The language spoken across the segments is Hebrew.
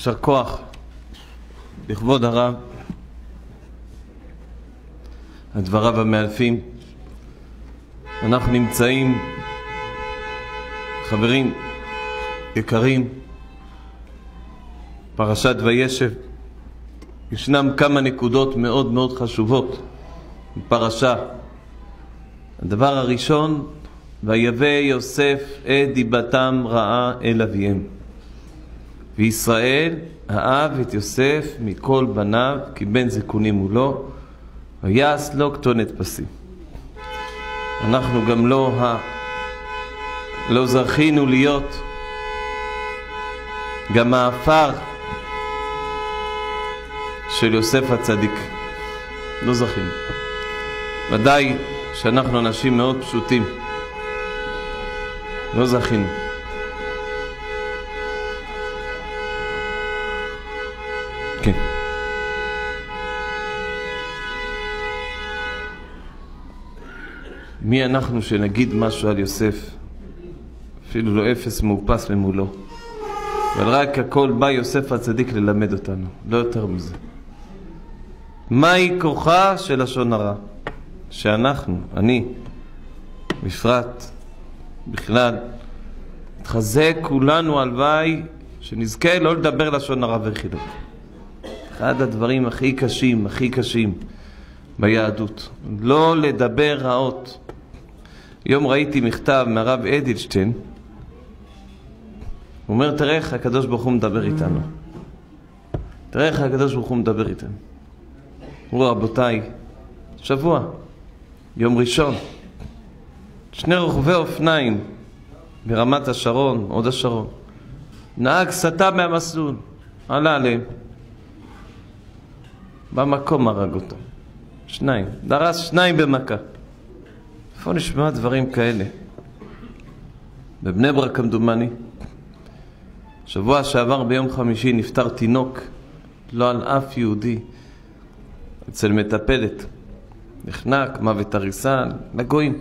יישר כוח לכבוד הרב על דבריו המאלפים. אנחנו נמצאים, חברים יקרים, פרשת וישב. ישנם כמה נקודות מאוד מאוד חשובות בפרשה. הדבר הראשון, ויבא יוסף את דיבתם רעה אל אביהם, וישראל אהב את יוסף מכל בניו, כי בן זקונים הוא לו, ויעש לו כתונת פסים. אנחנו גם לא זכינו להיות גם האפר של יוסף הצדיק. לא זכינו. ודאי שאנחנו אנשים מאוד פשוטים. לא זכינו. כן. מי אנחנו שנגיד משהו על יוסף? אפילו לא אפס מאופס למולו. אבל רק הכל בא יוסף הצדיק ללמד אותנו. לא יותר מזה. מהי כוחה של לשון הרע? שאנחנו, אני, בפרט, בכלל, נתחזק כולנו הלוואי שנזכה לא לדבר לשון הרע וחילות. אחד הדברים הכי קשים ביהדות, לא לדבר רעות. היום ראיתי מכתב מהרב אדלשטיין, הוא אומר, תראה איך הקדוש ברוך הוא מדבר איתנו. תראה איך הקדוש ברוך הוא מדבר איתנו. אמרו, רבותיי, שבוע, יום ראשון, 2 רוכבי אופניים ברמת השרון, עוד השרון. נהג סטה מהמסלול, עלה עליהם. במקום הרג אותו. 2, דרס 2 במכה. איפה נשמע דברים כאלה? בבני ברק כמדומני. שבוע שעבר ביום חמישי נפטר תינוק, לא על אף יהודי, אצל מטפלת. נחנק, מוות הריסה, לגויים.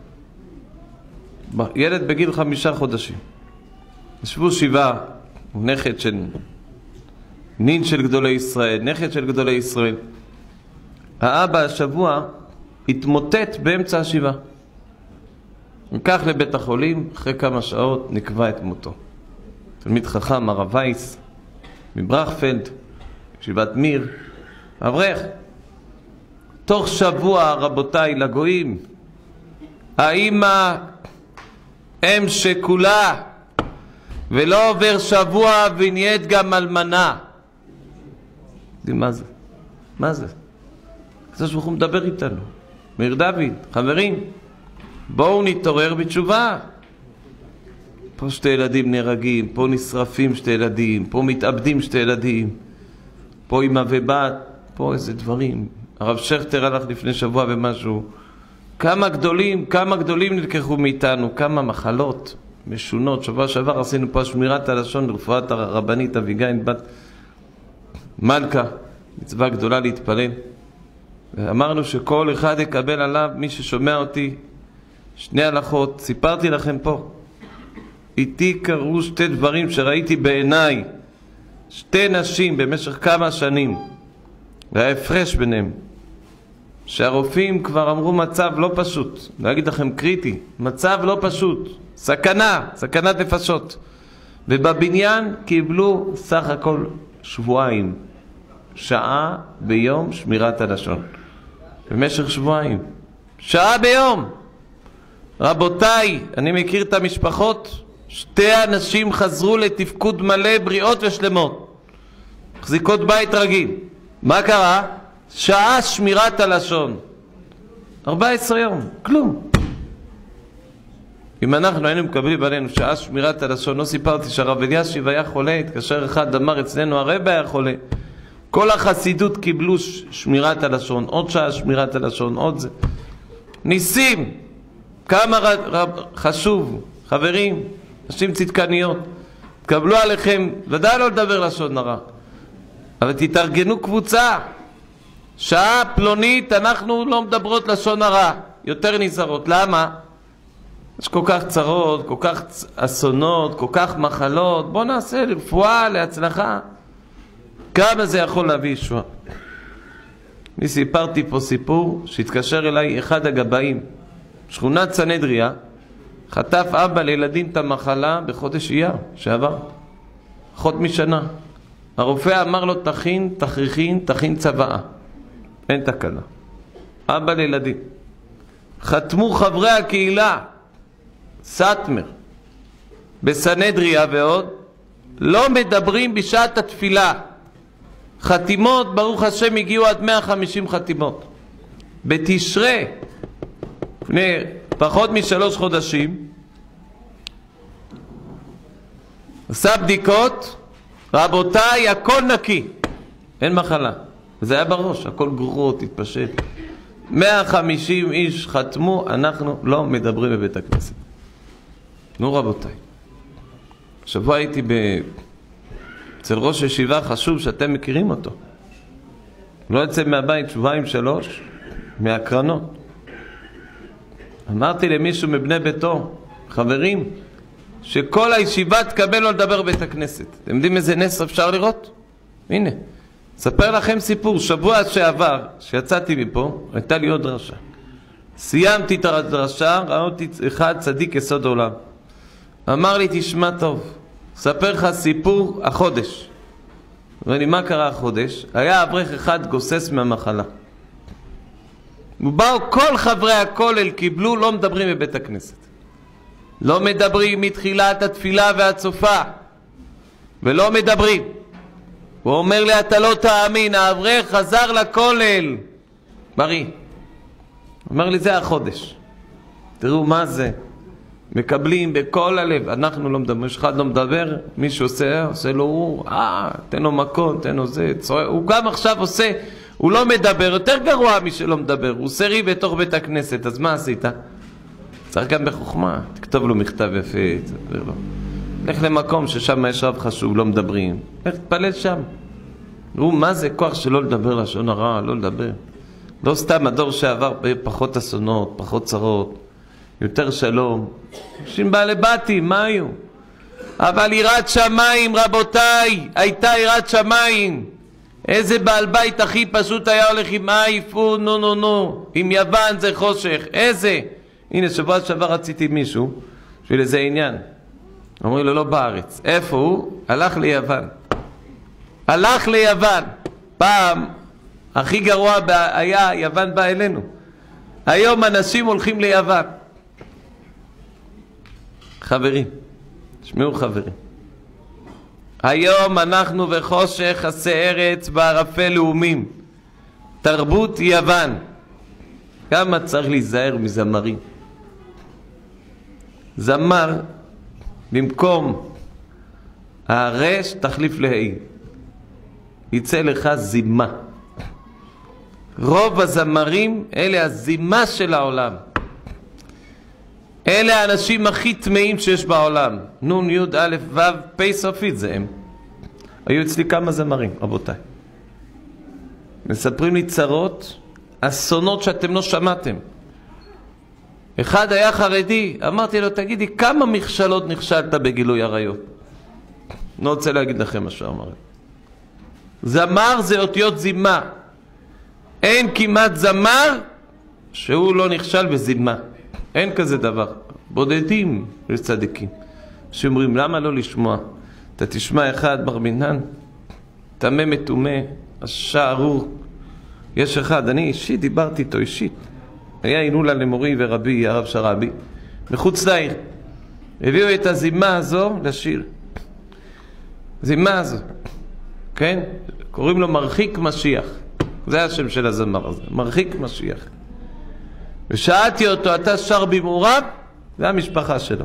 ילד בגיל 5 חודשים. ישבו 7, הוא נכד של נין של גדולי ישראל, נכד של גדולי ישראל. האבא השבוע התמוטט באמצע השבעה. ניקח לבית החולים, אחרי כמה שעות נקבע את מותו. תלמיד חכם, הרב וייס, מברכפלד, ישיבת מיר, אברך. תוך שבוע, רבותיי, לגויים, האמא אם שכולה, ולא עובר שבוע ונהיית גם אלמנה. מה זה? מה זה? הקדוש ברוך הוא מדבר איתנו. מאיר דוד, חברים, בואו נתעורר בתשובה. פה 2 ילדים נהרגים, פה נשרפים 2 ילדים, פה מתאבדים 2 ילדים, פה אמא ובת, פה איזה דברים. הרב שכטר הלך לפני שבוע ומשהו. כמה גדולים נלקחו מאיתנו, כמה מחלות משונות. שבוע שעבר עשינו פה שמירת הלשון לרפואת הרבנית אביגיל בת מלכה, מצווה גדולה להתפלל. ואמרנו שכל אחד יקבל עליו, מי ששומע אותי, 2 הלכות. סיפרתי לכם פה. איתי קרו 2 דברים שראיתי בעיניי. 2 נשים במשך כמה שנים. וההפרש ביניהם. שהרופאים כבר אמרו מצב לא פשוט. לא אגיד לכם קריטי. מצב לא פשוט. סכנת נפשות. ובבניין קיבלו סך הכל 2 שבועות. שעה ביום שמירת הלשון. במשך 2 שבועות. שעה ביום. רבותיי, אני מכיר את המשפחות. 2 אנשים חזרו לתפקוד מלא, בריאות ושלמות. מחזיקות בית רגיל. מה קרה? שעה שמירת הלשון. 14 יום. כלום. אם אנחנו היינו מקבלים עלינו שעה שמירת הלשון, לא סיפרתי שהרב אלישיב היה חולה, התקשר אחד, אמר אצלנו הרב היה חולה. כל החסידות קיבלו שמירת הלשון, עוד שעה שמירת הלשון, עוד זה. ניסים. כמה חשוב, חברים, נשים צדקניות, תקבלו עליכם, ודאי לא לדבר לשון הרע, אבל תתארגנו קבוצה. שעה פלונית אנחנו לא מדברות לשון הרע, יותר נזהרות. למה? יש כל כך צרות, כל כך אסונות, כל כך מחלות. בוא נעשה רפואה להצלחה. כמה זה יכול להביא ישועה. אני סיפרתי פה סיפור שהתקשר אליי אחד הגבאים, שכונת סנהדריה, חטף אבא לילדים את המחלה בחודש אייר שעבר, פחות משנה. הרופא אמר לו תכין תכריכין, תכין צוואה, אין תקלה. אבא לילדים. חתמו חברי הקהילה, סטמר, בסנהדריה ועוד, לא מדברים בשעת התפילה. חתימות, ברוך השם, הגיעו עד 150 חתימות. בתשרי, לפני פחות מ3 חודשים, עשה בדיקות, רבותיי, הכל נקי, אין מחלה. זה היה בראש, הכל גרורות, התפשט. 150 איש חתמו, אנחנו לא מדברים בבית הכנסת. נו רבותיי, שבוע הייתי אצל ראש ישיבה חשוב שאתם מכירים אותו. לא יצא מהבית 2-3 מהקרנות. אמרתי למישהו מבני ביתו, חברים, שכל הישיבה תקבל לו לדבר בבית הכנסת. אתם יודעים איזה נס אפשר לראות? הנה, אספר לכם סיפור. שבוע שעבר, שיצאתי מפה, הייתה לי עוד דרשה. סיימתי את הדרשה, ראיתי אחד צדיק יסוד עולם. אמר לי, תשמע טוב, אספר לך סיפור החודש. אמר לי, מה קרה החודש? היה אברך אחד גוסס מהמחלה. ובאו כל חברי הכולל, קיבלו, לא מדברים בבית הכנסת. לא מדברים מתחילת התפילה והצופה. ולא מדברים. הוא אומר לי, אתה לא תאמין, האברך חזר לכולל. בריא. אומר לי, זה החודש. תראו מה זה. מקבלים בכל הלב. אנחנו לא מדברים. יש אחד לא מדבר, מישהו עושה לו, הוא, תן לו מקום, תן לו זה. הוא גם עכשיו עושה, הוא לא מדבר, יותר גרוע מי שלא מדבר. הוא עושה ריב בתוך בית הכנסת. אז מה עשית? צריך גם בחוכמה. תכתוב לו מכתב יפה. תסביר לו. לך למקום ששם יש רב חשוב, לא מדברים. לך תפלל שם. ראו מה זה כוח שלא לדבר לשון הרע, לא לדבר. לא סתם הדור שעבר פחות אסונות, פחות צרות, יותר שלום. אנשים בעלי בתים, מה היו? אבל יראת שמיים, רבותיי, הייתה יראת שמיים. איזה בעל בית הכי פשוט היה הולך עם אייפון, נו. עם יוון זה חושך. איזה? הנה, שבוע שעבר רציתי מישהו, בשביל איזה עניין. אומרים לו, לא בארץ. איפה הוא? הלך ליוון. הלך ליוון. פעם, הכי גרוע היה, יוון בא אלינו. היום אנשים הולכים ליוון. חברים, תשמעו חברים. היום אנחנו בחושך עשה ארץ בערפל לאומים. תרבות יוון. כמה צריך להיזהר מזמרים. זמר, במקום הרש תחליף להי. יצא לך זימה. רוב הזמרים אלה הזימה של העולם. אלה האנשים הכי טמאים שיש בעולם. נון, יוד, א', ו', פ' סופית זה הם. היו אצלי כמה זמרים, רבותיי. מספרים לי צרות, אסונות שאתם לא שמעתם. אחד היה חרדי, אמרתי לו, תגידי, כמה מכשלות נכשלת בגילוי עריות? לא רוצה להגיד לכם מה שאמר. זמר זה אותיות זימה. אין כמעט זמר שהוא לא נכשל בזימה. אין כזה דבר. בודדים לצדיקים. שאומרים, למה לא לשמוע? אתה תשמע אחד בר מינן, תמה מתומה, השערור. יש אחד, אני אישית דיברתי איתו אישית. היה הילולה למורי ורבי, הרב שרבי, מחוץ לעיר. הביאו את הזימה הזו לשיר. זימה הזו. כן? קוראים לו מרחיק משיח. זה השם של הזמר הזה. מרחיק משיח. ושאלתי אותו, אתה שר במעורב? זה המשפחה שלו.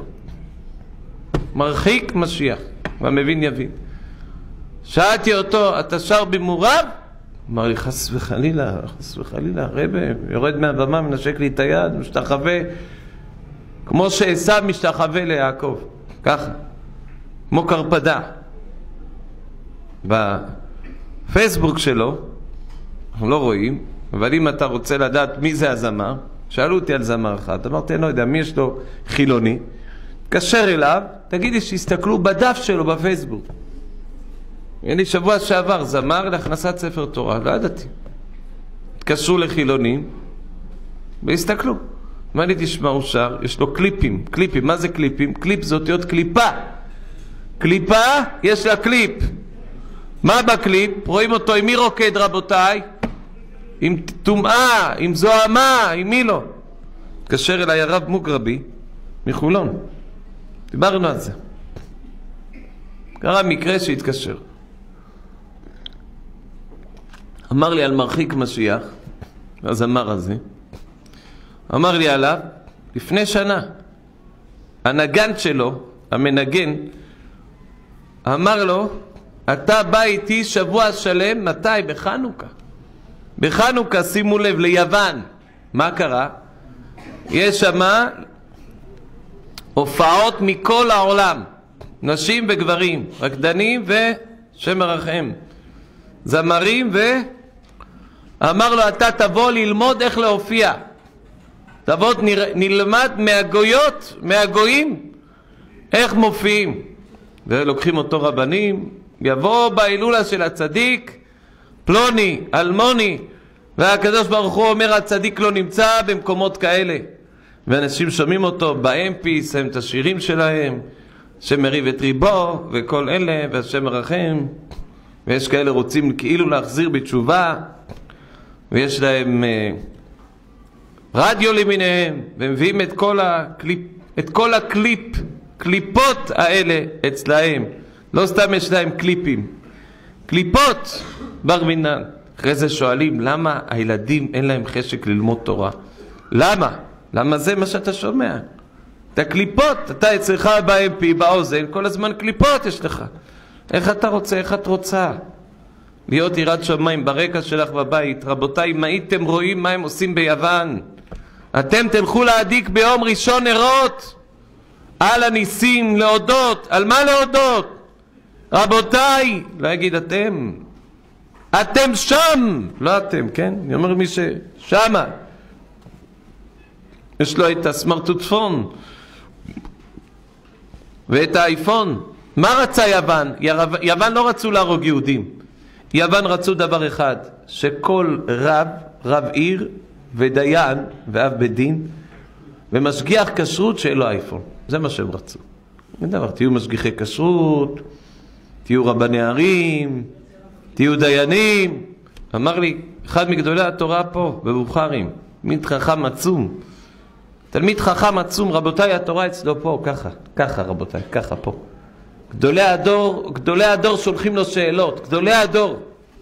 מרחיק משיח. והמבין יבין. שאלתי אותו, אתה שר במעורב? אמר לי, חס וחלילה, חס וחלילה, רבי, יורד מהבמה, מנשק לי את היד, משתחווה, כמו שעשיו משתחווה ליעקב, ככה, כמו קרפדה. בפייסבוק שלו, אנחנו לא רואים, אבל אם אתה רוצה לדעת מי זה הזמר, שאלו אותי על זמר אחד, אמרתי, אני לא יודע, מי יש לו חילוני, תקשר אליו, תגידי שיסתכלו בדף שלו בפייסבוק. לי שבוע שעבר זמר להכנסת ספר תורה, לא ידעתי. התקשרו לחילונים והסתכלו. מה לי תשמע הוא שר? יש לו קליפים. קליפים, מה זה קליפים? קליפ זה אותיות קליפה. קליפה, יש לה קליפ. מה בקליפ? רואים אותו עם מי רוקד רבותיי? עם טומאה, עם זוהמה, עם מי לא? התקשר אליי הרב מוגרבי מחולון. דיברנו על זה. קרה מקרה שהתקשר. אמר לי על מרחיק משיח, הזמר הזה, אמר לי עליו, לפני שנה, הנגן שלו, המנגן, אמר לו, אתה בא איתי שבוע שלם, מתי? בחנוכה. בחנוכה, שימו לב, ליוון. מה קרה? יש שמה הופעות מכל העולם, נשים וגברים, רקדנים ושם מרחם, זמרים, ואמר לו, אתה תבוא ללמוד איך להופיע. תבוא נלמד מהגויים, איך מופיעים. ולוקחים אותו רבנים, יבוא בהילולה של הצדיק, פלוני, אלמוני, והקדוש ברוך הוא אומר, הצדיק לא נמצא במקומות כאלה. ואנשים שומעים אותו באמפי, שמים את השירים שלהם, שמריב את ריבו, וכל אלה, והשם מרחם. ויש כאלה רוצים כאילו להחזיר בתשובה, ויש להם רדיו למיניהם, ומביאים את כל הקליפות האלה אצלהם. לא סתם יש להם קליפים. קליפות בר מינן. אחרי זה שואלים, למה הילדים אין להם חשק ללמוד תורה? למה? למה זה מה שאתה שומע? את הקליפות, אתה אצלך ב-MP, באוזן, כל הזמן קליפות יש לך. איך אתה רוצה, איך את רוצה? להיות יראת שמיים ברקע שלך בבית. רבותיי, אם הייתם רואים מה הם עושים ביוון, אתם תלכו להדליק ביום ראשון נרות על הניסים, להודות. על מה להודות? רבותיי, לא יגיד אתם שם, לא אתם, כן? אני אומר מי ששמה. יש לו את הסמרטוטפון ואת האייפון. מה רצה יוון? יוון לא רצו להרוג יהודים. יוון רצו דבר אחד, שכל רב עיר ודיין ואב בדין ומשגיח כשרות שאין לו אייפון. זה מה שהם רצו. אין דבר, תהיו משגיחי כשרות, תהיו רבני ערים, תהיו דיינים. אמר לי אחד מגדולי התורה פה בבוכרים, תלמיד חכם עצום, תלמיד חכם עצום, רבותיי, התורה אצלו פה, ככה רבותיי, ככה פה. גדולי הדור שולחים לו שאלות, גדולי הדור.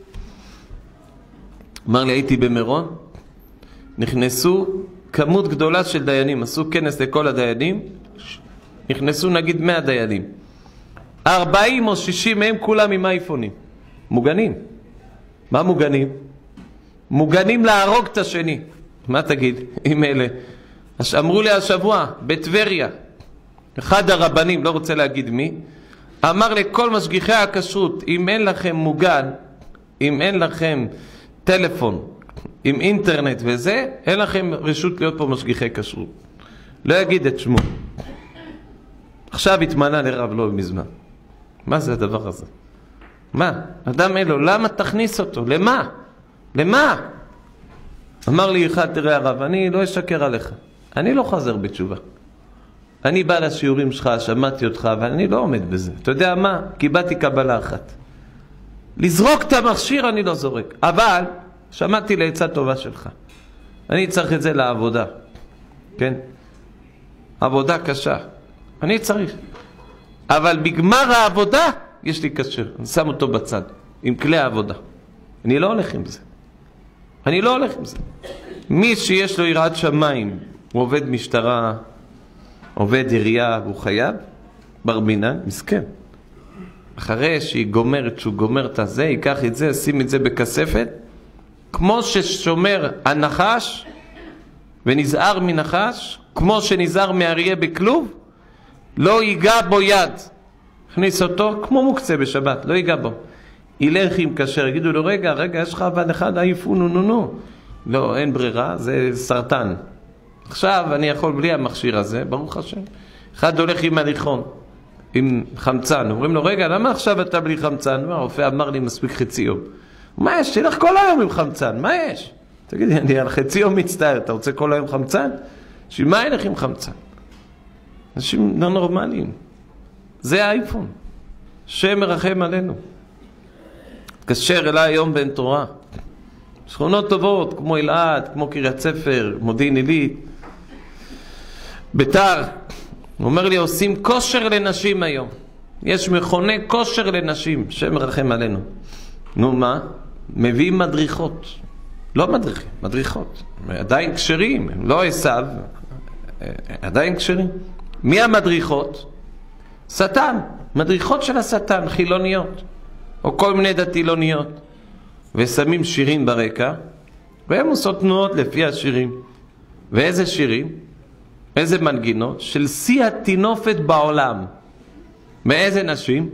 אמר לי, הייתי במירון, נכנסו כמות גדולה של דיינים, עשו כנס לכל הדיינים, נכנסו נגיד 100 דיינים, 40 או 60 מהם כולם עם אייפונים, מוגנים. מה מוגנים? מוגנים להרוג את השני. מה תגיד עם אלה? אמרו לי השבוע בטבריה, אחד הרבנים, לא רוצה להגיד מי, אמר לכל משגיחי הכשרות, אם אין לכם מוגן, אם אין לכם טלפון עם אינטרנט וזה, אין לכם רשות להיות פה משגיחי כשרות. לא יגיד את שמו. עכשיו התמנה לרב לא מזמן. מה זה הדבר הזה? מה? אדם אלו, למה תכניס אותו? למה? למה? אמר לי אחד, תראה הרב, אני לא אשקר עליך. אני לא חזר בתשובה. אני בא לשיעורים שלך, שמעתי אותך, אבל אני לא עומד בזה. אתה יודע מה? קיבלתי קבלה אחת. לזרוק את המכשיר אני לא זורק. אבל שמעתי לעצה טובה שלך. אני צריך את זה לעבודה. כן? עבודה קשה. אני צריך. אבל בגמר העבודה יש לי קשר. אני שם אותו בצד. עם כלי העבודה. אני לא הולך עם זה. אני לא הולך עם זה. מי שיש לו יראת שמיים, הוא עובד משטרה, עובד עירייה, הוא חייב, בר מינן, מסכן. אחרי שהיא גומרת, שהוא גומר את הזה, ייקח את זה, שים את זה בכספת, כמו ששומר הנחש ונזהר מנחש, כמו שנזהר מאריה בכלוב, לא ייגע בו יד. הכניס אותו כמו מוקצה בשבת, לא ייגע בו. ילך עם כשר, יגידו לו, רגע, יש לך עבד אחד, עייפו, נו. לא, אין ברירה, זה סרטן. עכשיו אני יכול בלי המכשיר הזה, ברוך השם. אחד הולך עם הליכון. עם חמצן. אומרים לו, רגע, למה עכשיו אתה בלי חמצן? הרופא אמר לי, מספיק חצי יום. מה יש? תלך כל היום עם חמצן, מה יש? תגידי, אני על חצי יום מצטער, אתה רוצה כל היום חמצן? שמה ילך עם חמצן? אנשים לא נורמליים. זה האייפון. שם מרחם עלינו. תקשר אליי היום בן תורה. שכונות טובות, כמו אלעד, כמו קריית ספר, מודיעין עילית, ביתר. הוא אומר לי, עושים כושר לנשים היום. יש מכוני כושר לנשים, שם מרחם עלינו. נו מה? מביאים מדריכות. לא מדריכים, מדריכות. עדיין כשרים, הם לא עשיו, עדיין כשרים. מי המדריכות? שטן. מדריכות של השטן, חילוניות. או כל מיני דתילוניות. ושמים שירים ברקע, והם עושות תנועות לפי השירים. ואיזה שירים? איזה מנגינות? של שיא התינופת בעולם. מאיזה נשים?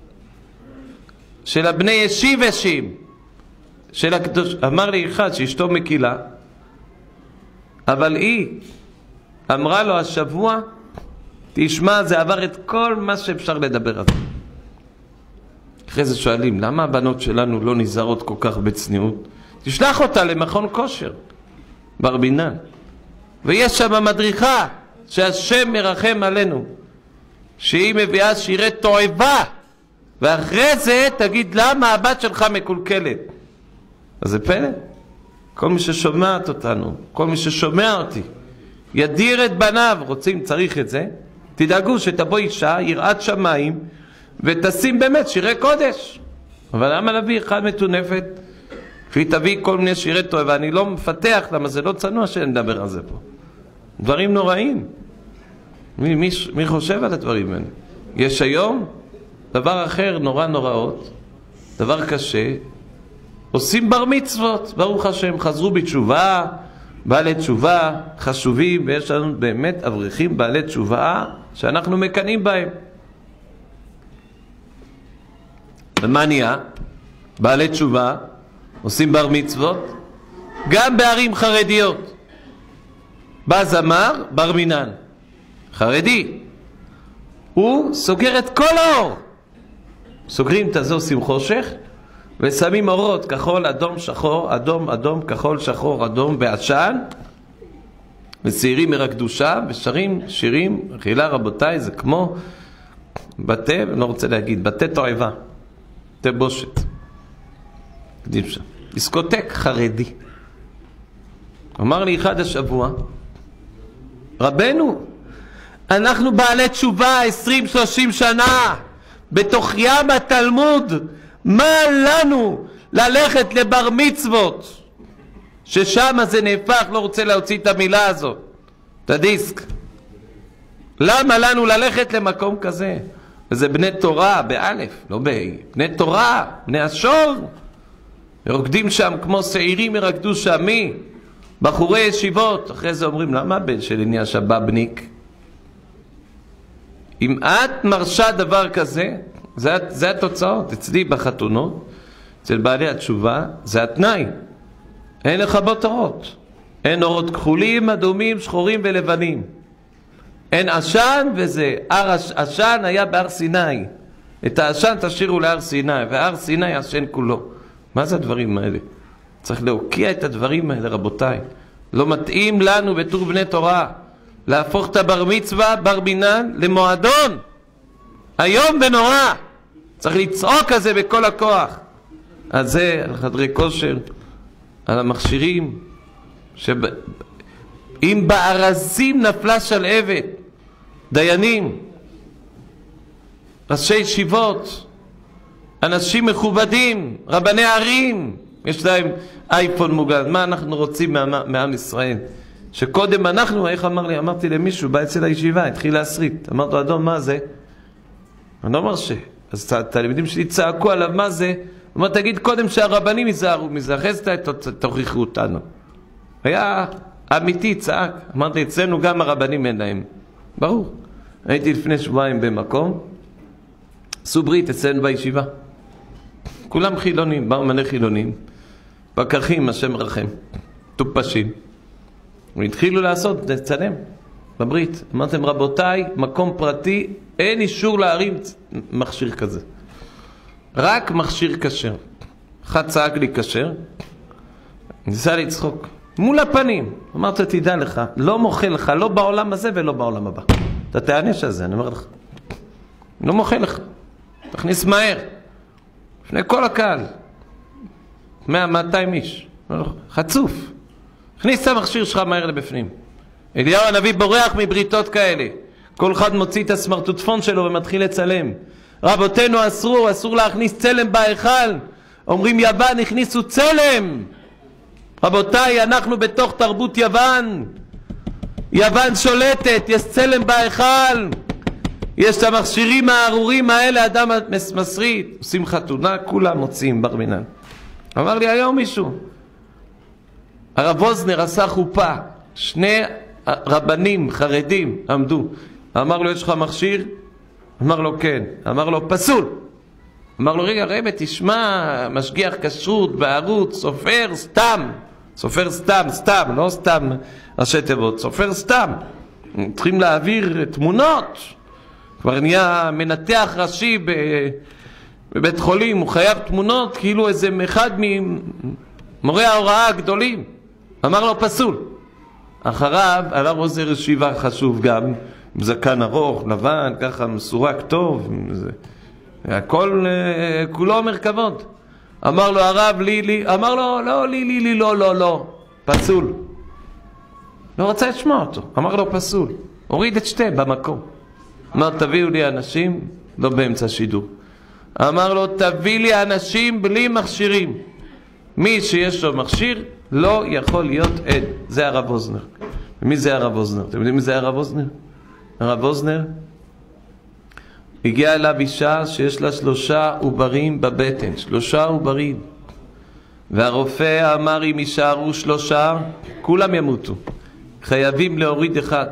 של הבני ישיב ושים. של הקדוש... אמר לי אחד שאשתו מקילה, אבל היא אמרה לו השבוע, תשמע, זה עבר את כל מה שאפשר לדבר על זה. אחרי זה שואלים, למה הבנות שלנו לא נזהרות כל כך בצניעות? תשלח אותה למכון כושר, ברבינן. ויש שם מדריכה שהשם מרחם עלינו, שהיא מביאה שירי תועבה, ואחרי זה תגיד למה הבת שלך מקולקלת. אז זה פלא. כל מי ששומעת אותנו, כל מי ששומע אותי, ידיר את בניו, רוצים, צריך את זה, תדאגו שתבוא אישה, יראת שמיים, ותשים באמת שירי קודש. אבל למה להביא אחד מטונפת? והיא תביא כל מיני שירי תועבה. אני לא מפתח, למה זה לא צנוע שנדבר על זה פה. דברים נוראים. מי חושב על הדברים האלה? יש היום דבר אחר נורא נוראות, דבר קשה. עושים בר מצוות, ברוך השם, חזרו בתשובה, בעלי תשובה, חשובים, ויש לנו באמת אברכים בעלי תשובה שאנחנו מקנים בהם. ומה נהיה? בעלי תשובה עושים בר מצוות גם בערים חרדיות. בא זמר בר מינן חרדי, הוא סוגר את כל האור, סוגרים את הזו, עושים חושך ושמים אורות כחול, אדום, שחור, אדום, אדום, כחול, שחור, אדום, בעשן, וצעירים מרקדו שם ושרים שירים. חילה רבותיי, זה כמו בתי, אני לא רוצה להגיד, בתי תועבה, בתי בושת, דיסקוטק חרדי. אמר לי אחד השבוע, רבנו, אנחנו בעלי תשובה 20-30 שנה בתוך ים התלמוד, מה לנו ללכת לבר מצוות ששם זה נהפך, לא רוצה להוציא את המילה הזאת, את הדיסק. למה לנו ללכת למקום כזה? וזה בני תורה באלף, לא בני תורה, בני השור, ורוקדים שם כמו שעירים ירקדו שם. מי? בחורי ישיבות. אחרי זה אומרים, למה הבן שלי נהיה שבבניק? אם את מרשה דבר כזה, זה התוצאות. אצלי בחתונות, אצל בעלי התשובה, זה התנאי. אין לכבות אורות. אין אורות כחולים, אדומים, שחורים ולבנים. אין עשן, וזה. עשן היה בהר סיני. את העשן תשאירו להר סיני, והר סיני עשן כולו. מה זה הדברים האלה? צריך להוקיע את הדברים האלה, רבותיי. לא מתאים לנו בתור בני תורה להפוך את הבר מצווה, בר מינן, למועדון. היום ונורא. צריך לצעוק על זה בכל הכוח. על זה, על חדרי כושר, על המכשירים. אם בארזים נפלה שלהבת, דיינים, ראשי ישיבות, אנשים מכובדים, רבני ערים, יש להם אייפון מוגן. מה אנחנו רוצים מעם ישראל? שקודם אנחנו, איך אמרתי למישהו, בא אצל הישיבה, התחיל להסריט. אמרתי לו, אדום, מה זה? אני לא מרשה. אז התלמידים שלי צעקו עליו, מה זה? הוא אומר, תגיד קודם שהרבנים ייזהרו מזה, אחרי זה תוכיחו אותנו. היה אמיתי, צעק. אמרתי, אצלנו גם הרבנים אין להם. ברור. הייתי לפני שבועיים במקום, עשו ברית אצלנו בישיבה. כולם חילונים, באו מלא חילונים, פקחים, השם רחם, טופשים. והתחילו לעשות, לצלם. בברית. אמרתם, רבותיי, מקום פרטי, אין אישור להרים מכשיר כזה. רק מכשיר כשר. אחד צעק לי כשר, ניסה לצחוק. מול הפנים. אמרת, תדע לך, לא מוכל לך, לא בעולם הזה ולא בעולם הבא. אתה תענש על זה, אני אומר לך. לא מוכל לך. תכניס מהר. לפני כל הקהל. 100-200 איש. חצוף. הכניס את המכשיר שלך מהר לבפנים. אליהו הנביא בורח מבריתות כאלה. כל אחד מוציא את הסמרטוטפון שלו ומתחיל לצלם. רבותינו אסור להכניס צלם בהיכל. אומרים יוון הכניסו צלם. רבותיי, אנחנו בתוך תרבות יוון. יוון שולטת, יש צלם בהיכל. יש את המכשירים הארורים האלה, אדם מסריט. עושים חתונה, כולם מוציאים בר מינן. אמר לי היום מישהו, הרב ווזנר עשה חופה, 2 רבנים חרדים עמדו. אמר לו, יש לך מכשיר? אמר לו, כן. אמר לו, פסול. אמר לו, רגע, רבי, תשמע, משגיח כשרות בערוץ, סופר סתם, לא סתם ראשי תיבות, סופר סתם. צריכים להעביר תמונות. כבר נהיה מנתח ראשי בבית חולים, הוא חייב תמונות כאילו איזה אחד ממורי ההוראה הגדולים. אמר לו, פסול. אחריו הרב עוזר ישיבה חשוב גם, עם זקן ארוך, לבן, ככה מסורק טוב, הכל כולו אומר כבוד. אמר לו הרב, לי, אמר לו, לא, לי, לא, פסול. לא רצה לשמוע אותו, אמר לו פסול. הוריד את 2 במקום. אמר, תביאו לי אנשים, לא באמצע שידור. אמר לו, תביא לי אנשים בלי מכשירים. מי שיש לו מכשיר לא יכול להיות עד. זה הרב ווזנר. ומי זה הרב ווזנר? אתם יודעים מי זה הרב ווזנר? הרב ווזנר הגיע אליו אישה שיש לה 3 עוברים בבטן, 3 עוברים. והרופא אמר, אם יישארו 3, כולם ימותו. חייבים להוריד 1.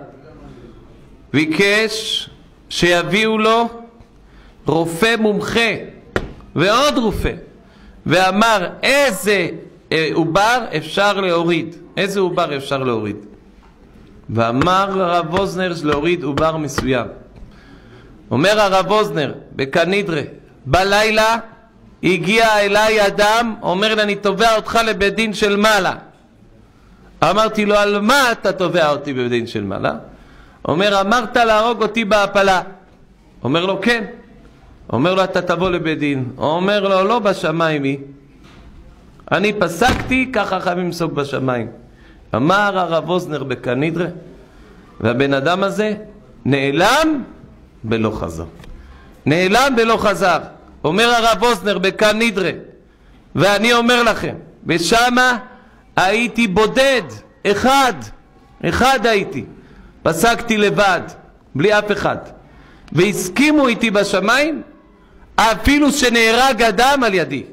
ביקש שיביאו לו רופא מומחה ועוד רופא, ואמר איזה עובר אפשר להוריד, איזה עובר אפשר להוריד. ואמר הרב ווזנר להוריד עובר מסוים. אומר הרב ווזנר בקנידרה, בלילה הגיע אליי אדם, אומר לי, אני תובע אותך לבית דין של מעלה. אמרתי לו, על מה אתה תובע אותי בבית דין של מעלה? אומר, אמרת להרוג אותי בהפלה. אומר לו, כן. אומר לו, אתה תבוא לבית דין. אומר לו, לא בשמיים היא. אני פסקתי, ככה חייבים לסוג בשמיים. אמר הרב ווזנר בקנידרה, והבן אדם הזה נעלם ולא חזר. נעלם ולא חזר. אומר הרב ווזנר בקנידרה, ואני אומר לכם, בשמה הייתי בודד, אחד הייתי. פסקתי לבד, בלי אף אחד. והסכימו איתי בשמיים, אפילו שנהרג אדם על ידי.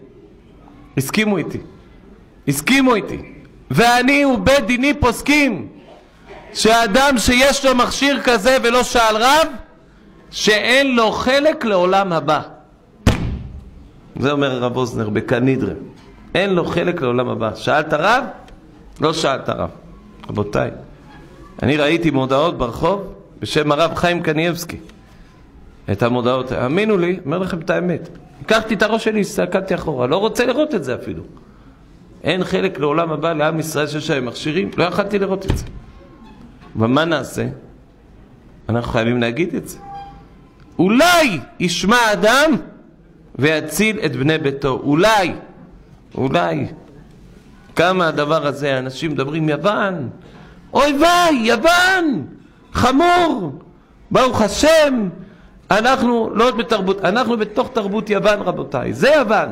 הסכימו איתי. ואני ובית דיני פוסקים, שאדם שיש לו מכשיר כזה ולא שאל רב, שאין לו חלק לעולם הבא. זה אומר הרב ווזנר בקנידרה. אין לו חלק לעולם הבא. שאלת רב? לא שאלת רב. רבותיי, אני ראיתי מודעות ברחוב בשם הרב חיים קניאבסקי. את המודעות, האמינו לי, אומר לכם את האמת. לקחתי את הראש שלי, הסתכלתי אחורה, לא רוצה לראות את זה אפילו. אין חלק לעולם הבא לעם ישראל שיש להם מכשירים, לא יכלתי לראות את זה. ומה נעשה? אנחנו חייבים להגיד את זה. אולי ישמע אדם ויציל את בני ביתו. אולי. כמה הדבר הזה, אנשים מדברים יוון. אוי ויי, יוון! חמור! ברוך השם! אנחנו לא בתרבות, אנחנו בתוך תרבות יוון, רבותיי. זה יוון.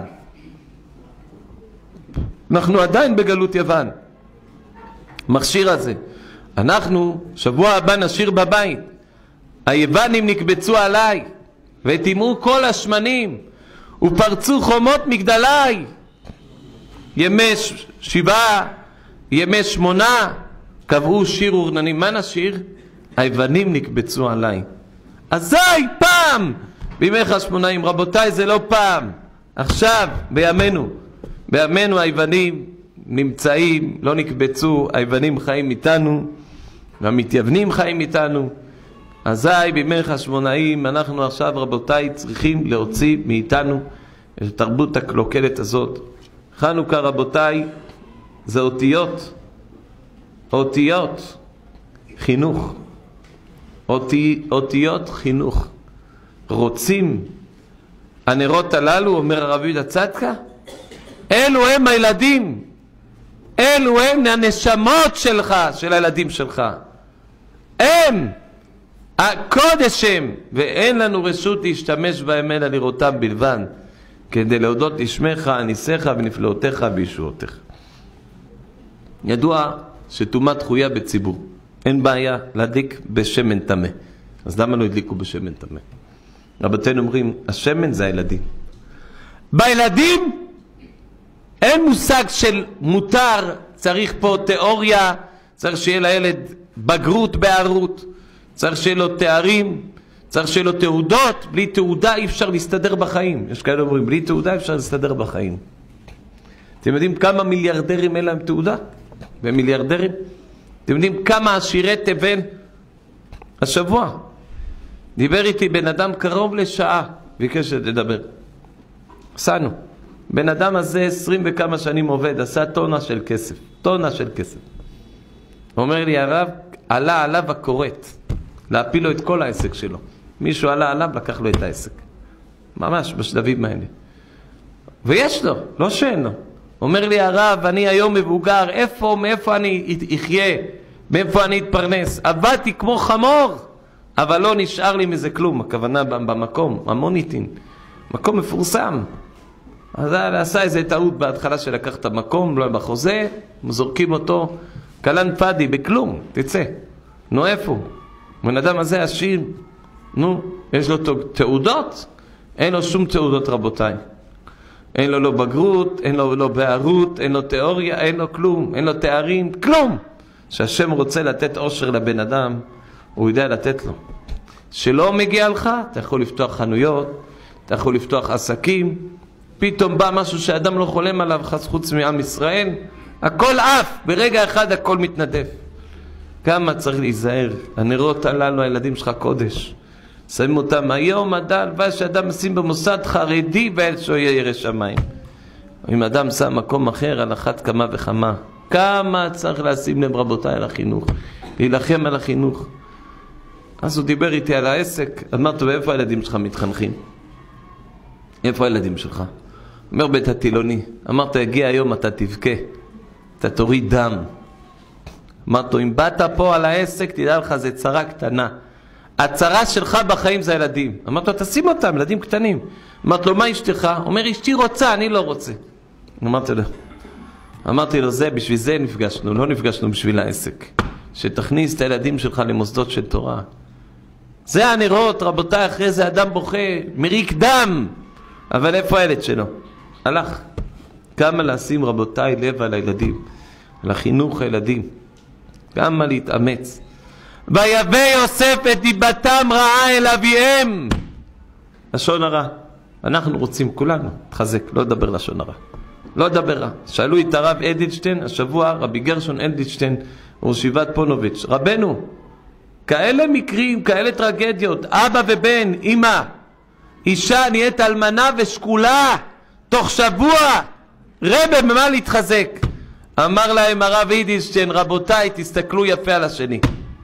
אנחנו עדיין בגלות יוון. מכשיר הזה. אנחנו שבוע הבא נשיר בבית. היוונים נקבצו עליי ותימרו כל השמנים ופרצו חומות מגדליי. ימי 7, ימי 8 קבעו שיר ורננים. מה נשיר? היוונים נקבצו עליי. אזי פעם בימי חשמונאים. רבותיי, זה לא פעם. עכשיו בימינו היוונים נמצאים, לא נקבצו, היוונים חיים איתנו, והמתייוונים חיים איתנו. אזי בימי חשמונאים אנחנו עכשיו רבותיי צריכים להוציא מאיתנו את התרבות הקלוקלת הזאת. חנוכה רבותיי זה אותיות, אותיות חינוך, אותיות חינוך. רוצים הנרות הללו, אומר הרב יהודה צדקה, אלו הם הילדים, אלו הם הנשמות שלך, של הילדים שלך, הם הקודש הם, ואין לנו רשות להשתמש בהם אלא לראותם בלבד, כדי להודות לשמך, ניסיך ונפלאותיך וישועותיך. ידוע שטומאת דחויה בציבור, אין בעיה להדליק בשמן טמא. אז למה לא הדליקו בשמן טמא? רבותינו אומרים, השמן זה הילדים. בילדים אין מושג של מותר, צריך פה תיאוריה, צריך שיהיה לילד בגרות בערות, צריך שיהיה לו תארים, צריך שיהיה לו תעודות. בלי תעודה אי אפשר להסתדר בחיים. יש כאלה אומרים, בלי תעודה אפשר להסתדר בחיים. אתם יודעים כמה מיליארדרים אין להם תעודה? ומיליארדרים? אתם יודעים כמה עשירי תבל? השבוע דיבר איתי בן אדם קרוב לשעה, ביקש לדבר. עשינו. בן אדם הזה 20 וכמה שנים עובד, עשה טונה של כסף. טונה של כסף. אומר לי הרב, עלה עליו הקוראת, להפיל לו את כל העסק שלו. מישהו עלה עליו, לקח לו את העסק. ממש בשלבים האלה. ויש לו, לא שאין לו. אומר לי הרב, אני היום מבוגר, מאיפה אני אחיה? מאיפה אני אתפרנס? עבדתי כמו חמור, אבל לא נשאר לי מזה כלום. הכוונה במקום, המוניטין. מקום מפורסם. אז עשה איזה טעות בהתחלה שלקח את המקום, לא בחוזה, זורקים אותו, קלן פדי, בכלום, תצא. נו איפה? בן אדם הזה עשיר, נו, יש לו תעודות? אין לו שום תעודות רבותיי. אין לו לא בגרות, אין לו לא בערות, אין לו תיאוריה, אין לו כלום, אין לו תארים, כלום. שהשם רוצה לתת עושר לבן אדם, הוא יודע לתת לו. שלא מגיע לך, אתה יכול לפתוח חנויות, אתה יכול לפתוח עסקים, פתאום בא משהו שאדם לא חולם עליו חוץ מעם ישראל, הכל אף, ברגע אחד הכל מתנדף. כמה צריך להיזהר, הנרות הללו, הילדים שלך קודש. שמים אותם היום, הלוואי שאדם שים במוסד חרדי ואל שהוא יהיה ירא שמיים. אם אדם שם מקום אחר, על אחת כמה וכמה. כמה צריך לשים לב רבותיי על החינוך, להילחם על החינוך. אז הוא דיבר איתי על העסק, אמרתי לו, איפה הילדים שלך מתחנכים? איפה הילדים שלך? אומר בית התילוני, אמרת, הגיע היום אתה תבכה, אתה תוריד דם. אמרת לו, אם באת פה על העסק, תדע לך, זה צרה קטנה. הצרה שלך בחיים זה הילדים. אמרת לו, תשים אותם, ילדים קטנים. אמרת לו, מה אשתך? אומר, אשתי רוצה, אני לא רוצה. אמרתי לו, בשביל זה נפגשנו, לא נפגשנו בשביל העסק. שתכניס את הילדים שלך למוסדות של תורה. זה הנרות, רבותיי, אחרי זה אדם בוכה, מריק דם. אבל איפה הילד שלו? הלך. כמה לשים רבותיי לב על הילדים, על החינוך הילדים. כמה להתאמץ. ויבא יוסף את דיבתם רעה אל אביהם. לשון הרע. אנחנו רוצים כולנו, תחזק, לא לדבר לשון הרע. לא לדבר רע. שאלו את הרב אדלשטיין, השבוע רבי גרשון אדלשטיין, ראש ישיבת פונוביץ', רבנו, כאלה מקרים, כאלה טרגדיות, אבא ובן, אמא, אישה נהיית אלמנה ושקולה, תוך שבוע, רבא במה להתחזק? אמר להם הרב אדלשטיין, רבותיי, תסתכלו יפה על השני.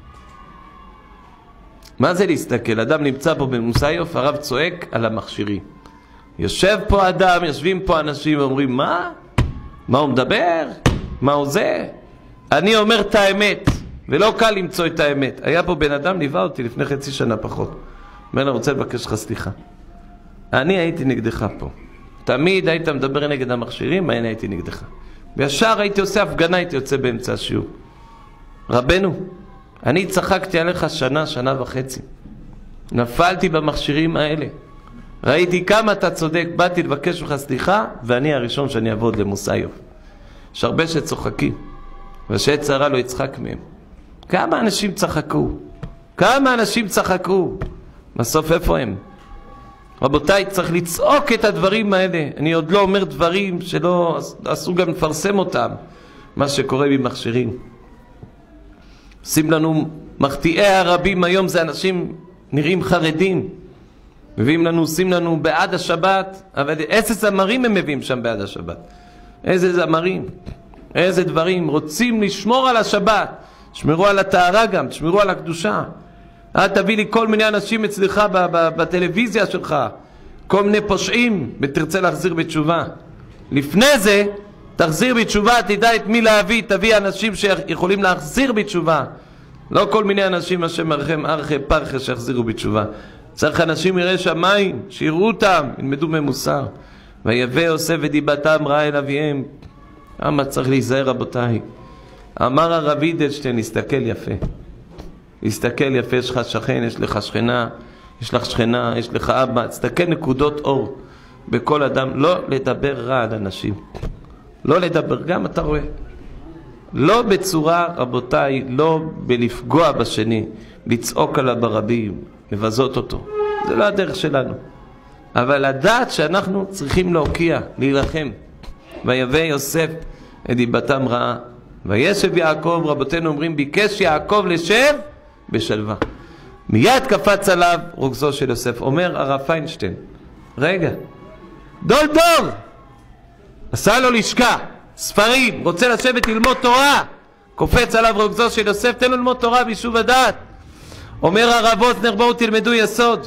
מה זה להסתכל? אדם נמצא פה במוסאיוף, הרב צועק על המכשירים. יושב פה אדם, יושבים פה אנשים ואומרים, מה? מה הוא מדבר? מה הוא זה? אני אומר את האמת, ולא קל למצוא את האמת. היה פה בן אדם, ליווה אותי לפני חצי שנה פחות. אומר, אני רוצה לבקש לך סליחה. אני הייתי נגדך פה. תמיד היית מדבר נגד המכשירים, אני הייתי נגדך. וישר הייתי עושה הפגנה, הייתי יוצא באמצע השיעור. רבנו, אני צחקתי עליך שנה וחצי. נפלתי במכשירים האלה. ראיתי כמה אתה צודק, באתי לבקש לך סליחה, ואני הראשון שאני אעבוד למוסאיוף. יש הרבה שצוחקים, ושאת צרה לא יצחק מהם. כמה אנשים צחקו? כמה אנשים צחקו? בסוף איפה הם? רבותיי, צריך לצעוק את הדברים האלה. אני עוד לא אומר דברים שלא אסור גם לפרסם אותם, מה שקורה במכשירים. עושים לנו מחטיאי הרבים היום, זה אנשים נראים חרדים. מביאים לנו, עושים לנו בעד השבת, אבל איזה זמרים הם מביאים שם בעד השבת? איזה זמרים? איזה דברים? רוצים לשמור על השבת. תשמרו על הטהרה גם, תשמרו על הקדושה. אל תביא לי כל מיני אנשים אצלך בטלוויזיה שלך, כל מיני פושעים, ותרצה להחזיר בתשובה. לפני זה, תחזיר בתשובה, תדע את מי להביא, תביא אנשים שיכולים להחזיר בתשובה. לא כל מיני אנשים השם מרחם ארחי פרחה שיחזירו בתשובה. צריך אנשים יראי שמיים, שיראו אותם, ילמדו ממוסר. ויבא יוסף ודיבתם רעה אל אביהם. למה צריך להיזהר רבותיי? אמר הרב אדלשטיין, הסתכל יפה. הסתכל יפה, יש לך שכן, יש לך שכנה, יש לך שכנה, יש לך אבא. תסתכל נקודות אור בכל אדם. לא לדבר רע על אנשים. לא לדבר, גם אתה רואה. לא בצורה, רבותיי, לא בלפגוע בשני, לצעוק עליו ברבים, לבזות אותו. זה לא הדרך שלנו. אבל לדעת שאנחנו צריכים להוקיע, להילחם. ויבא יוסף את דיבתם רעה. וישב יעקב, רבותינו אומרים, ביקש יעקב לשב בשלווה. מיד קפץ עליו רוגזו של יוסף. אומר הרב פיינשטיין, רגע, דול דור, עשה לו לשכה, ספרים, רוצה לשבת ללמוד תורה. קופץ עליו רוגזו של יוסף, תן לו ללמוד תורה בישוב הדעת. אומר הרב אוזנר, בואו תלמדו יסוד.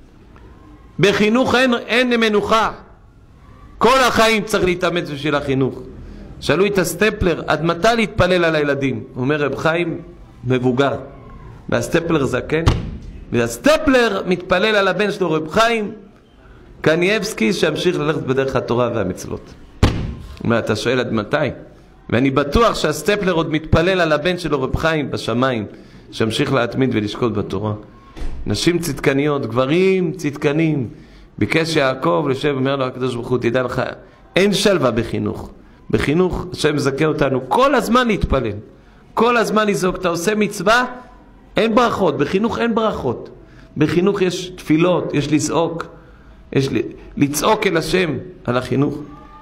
בחינוך אין מנוחה. כל החיים צריך להתאמץ בשביל החינוך. שאלו את הסטפלר, עד מתי להתפלל על הילדים? הוא אומר, רב חיים מבוגר, והסטפלר זקן, והסטפלר מתפלל על הבן שלו, רב חיים קניאבסקי, שימשיך ללכת בדרך התורה והמצוות. הוא אומר, אתה שואל עד מתי? ואני בטוח שהסטפלר עוד מתפלל על הבן שלו, רב חיים, בשמיים, שימשיך להתמיד ולשקול בתורה. נשים צדקניות, גברים צדקנים. ביקש יעקב לשב, אומר לו הקדוש ברוך הוא, תדע לך, אין שלווה בחינוך. בחינוך, השם מזכה אותנו כל הזמן להתפלל, כל הזמן לזעוק. אתה עושה מצווה, אין ברכות. בחינוך אין ברכות. בחינוך יש תפילות, יש לזעוק, יש לצעוק אל השם על החינוך.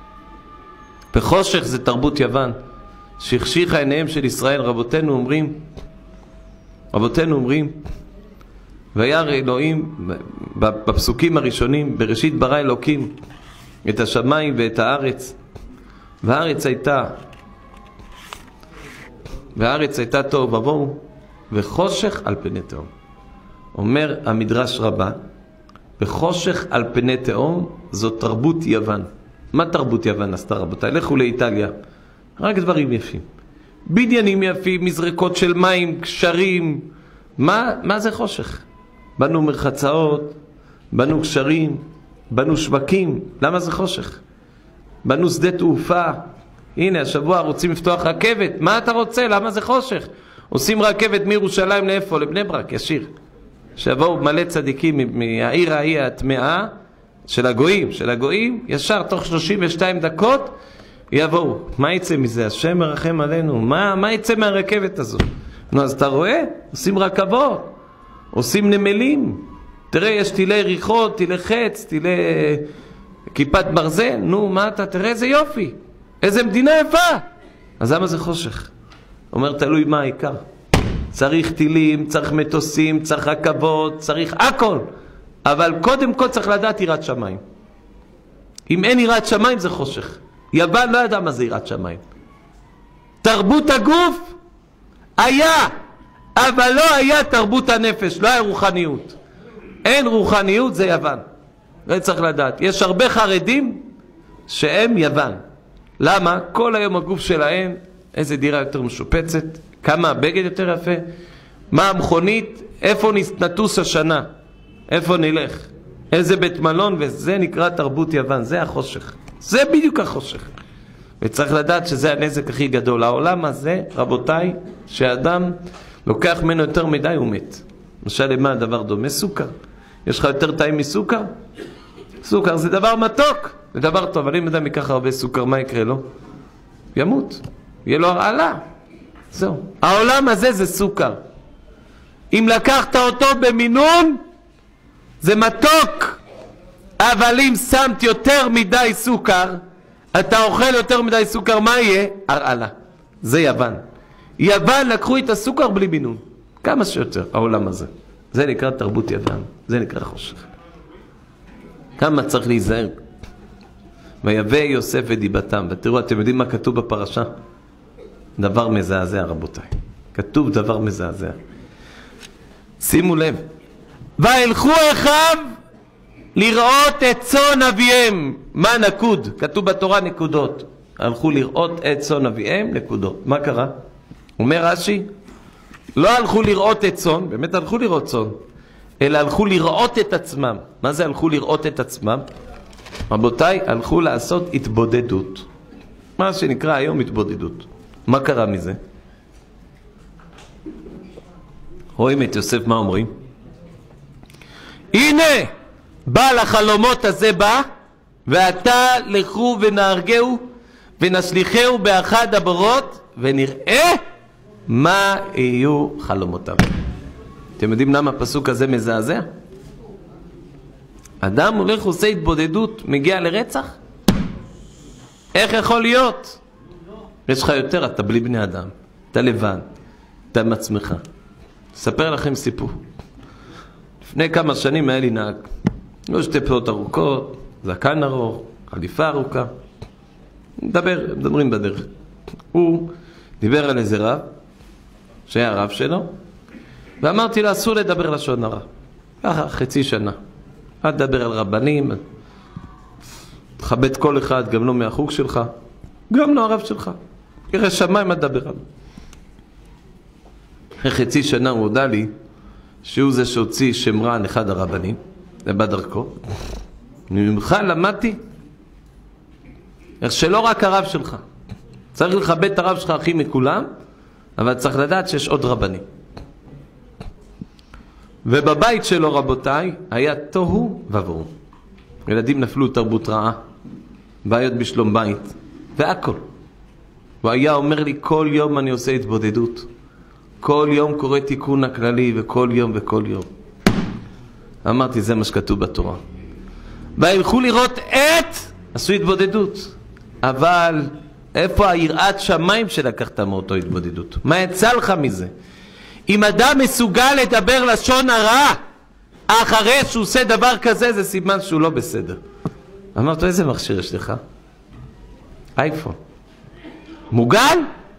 בחושך זה תרבות יוון, שהחשיכה עיניהם של ישראל. רבותינו אומרים, וירא אלוהים, בפסוקים הראשונים, בראשית ברא אלוקים את השמיים ואת הארץ, והארץ הייתה תוהו ובוהו וחושך על פני תהום. אומר המדרש רבה, וחושך על פני תהום זו תרבות יוון. מה תרבות יוון עשתה רבותיי? לכו לאיטליה, רק דברים יפים, בניינים יפים, מזרקות של מים, קשרים. מה זה חושך? בנו מרחצאות, בנו קשרים, בנו שווקים. למה זה חושך? בנו שדה תעופה. הנה השבוע רוצים לפתוח רכבת. מה אתה רוצה? למה זה חושך? עושים רכבת מירושלים לאיפה? לבני ברק, ישיר. שבואו מלא צדיקים מהעיר ההיא הטמאה של הגויים, ישר תוך 32 דקות יבואו. מה יצא מזה? השם מרחם עלינו. מה יצא מהרכבת הזו? נו, אז אתה רואה? עושים רכבות, עושים נמלים. תראה, יש טילי ריחות, טילי חץ, טילי כיפת ברזל. נו, מה אתה? תראה איזה יופי, איזה מדינה יפה. אז למה זה חושך? אומר, תלוי מה העיקר. צריך טילים, צריך מטוסים, צריך רכבות, צריך הכל. אבל קודם כל צריך לדעת יראת שמיים. אם אין יראת שמיים זה חושך. יוון לא ידע מה זה יראת שמיים. תרבות הגוף היה, אבל לא היה תרבות הנפש, לא היה רוחניות. אין רוחניות, זה יוון. זה צריך לדעת. יש הרבה חרדים שהם יוון. למה? כל היום הגוף שלהם, איזה דירה יותר משופצת, כמה הבגד יותר יפה, מה המכונית, איפה נטוס השנה, איפה נלך, איזה בית מלון, וזה נקרא תרבות יוון. זה החושך, זה בדיוק החושך. וצריך לדעת שזה הנזק הכי גדול. העולם הזה, רבותיי, שאדם לוקח ממנו יותר מדי הוא מת. למשל, למה הדבר דומה? סוכר. יש לך יותר טעים מסוכר? סוכר זה דבר מתוק, זה דבר טוב, אבל אם אדם ייקח הרבה סוכר, מה יקרה לו? ימות, יהיה לו הרעלה. זהו. העולם הזה זה סוכר. אם לקחת אותו במינון, זה מתוק. אבל אם שמת יותר מדי סוכר, אתה אוכל יותר מדי סוכר, מה יהיה? הרעלה. זה יוון. יוון לקחו את הסוכר בלי מינון. כמה שיותר, העולם הזה. זה נקרא תרבות יוון, זה נקרא חושך. כמה צריך להיזהר. ויבא יוסף ודיבתם. ותראו, אתם יודעים מה כתוב בפרשה? דבר מזעזע, רבותיי. כתוב דבר מזעזע. שימו לב. וילכו אחיו לראות את צאן אביהם. מה נקוד? כתוב בתורה נקודות. הלכו לראות את צאן אביהם, נקודות. מה קרה? אומר רש"י, לא הלכו לראות את צאן, באמת הלכו לראות צאן, אלא הלכו לראות את עצמם. מה זה הלכו לראות את עצמם? רבותיי, הלכו לעשות התבודדות. מה שנקרא היום התבודדות. מה קרה מזה? רואים את יוסף, מה אומרים? הנה, בעל החלומות הזה בא, ועתה לכו ונהרגהו, ונשליחהו באחד הבורות, ונראה מה יהיו חלומותיו. אתם יודעים למה הפסוק הזה מזעזע? אדם הולך עושה התבודדות, מגיע לרצח? איך יכול להיות? יש לך יותר, אתה בלי בני אדם, אתה לבד, אתה עם עצמך. אספר לכם סיפור. לפני כמה שנים היה לי נהג. לא שתי פאות ארוכות, זקן ארוך, חליפה ארוכה. מדברים בדרך. הוא דיבר על איזה רב, שהיה הרב שלו, ואמרתי לו, אסור לדבר לשון הרע. ככה, חצי שנה. אל תדבר על רבנים, תכבד כל אחד, גם לא מהחוג שלך, גם לא הרב שלך. ירא שמיים אל תדבר עליו. אחרי חצי שנה הוא הודע לי, שהוא זה שהוציא שם רע על אחד הרבנים, לבא דרכו. ממך למדתי, איך שלא רק הרב שלך. צריך לכבד את הרב שלך הכי מכולם, אבל צריך לדעת שיש עוד רבנים. ובבית שלו, רבותיי, היה תוהו ובוהו. ילדים נפלו תרבות רעה, בעיות בשלום בית, והכל. הוא היה אומר לי, כל יום אני עושה התבודדות. כל יום קורא תיקון הכללי, וכל יום וכל יום. אמרתי, זה מה שכתוב בתורה. וילכו לראות עשו התבודדות. אבל איפה היראת שמיים שלקחת מאותו התבודדות? מה יצא לך מזה? אם אדם מסוגל לדבר לשון הרע, אחרי שהוא עושה דבר כזה, זה סימן שהוא לא בסדר. אמרת, איזה מכשיר יש לך? אייפון. מוגל?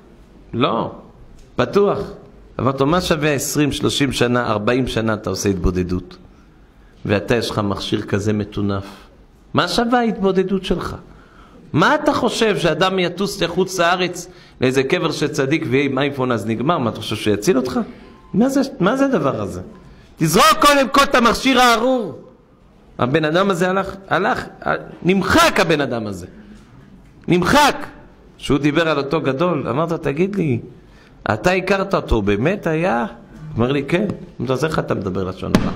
לא. פתוח. אמרת, מה שווה 20, 30 שנה, 40 שנה אתה עושה התבודדות? ואתה יש לך מכשיר כזה מטונף. מה שווה ההתבודדות שלך? מה אתה חושב שאדם יטוס לחוץ לארץ לאיזה קבר של צדיק ויהיה עם אייפון אז נגמר? מה אתה חושב שיציל אותך? מה זה הדבר הזה? תזרוק קודם כל את המכשיר הארור. הבן אדם הזה הלך, נמחק הבן אדם הזה. נמחק. שהוא דיבר על אותו גדול, אמרת, תגיד לי, אתה הכרת אותו, באמת היה? אומר לי, כן. אז איך אתה מדבר לשון הרע?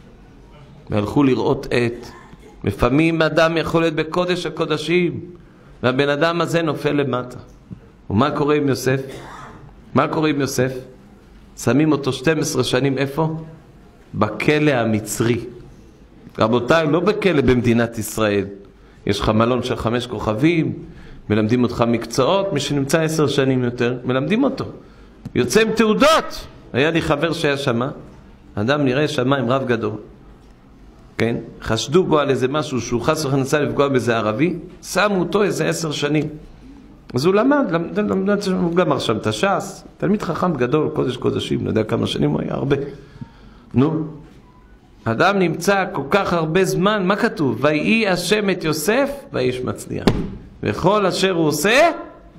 והלכו לראות לפעמים אדם יכול להיות בקודש הקודשים, והבן אדם הזה נופל למטה. ומה קורה עם יוסף? מה קורה עם יוסף? שמים אותו 12 שנים איפה? בכלא המצרי. רבותיי, לא בכלא במדינת ישראל. יש לך מלון של 5 כוכבים, מלמדים אותך מקצועות, מי שנמצא 10 שנים יותר, מלמדים אותו. יוצא עם תעודות. היה לי חבר שהיה שמה, אדם נראה שמה עם רב גדול. כן? חשדו בו על איזה משהו שהוא חס וחלילה לפגוע באיזה ערבי, שמו אותו איזה 10 שנים. אז הוא למד, הוא גמר שם את הש"ס, תלמיד חכם גדול, קודש קודשים, לא יודע כמה שנים הוא היה, הרבה. נו, אדם נמצא כל כך הרבה זמן, מה כתוב? ויהי השם את יוסף, והאיש מצליח. וכל אשר הוא עושה,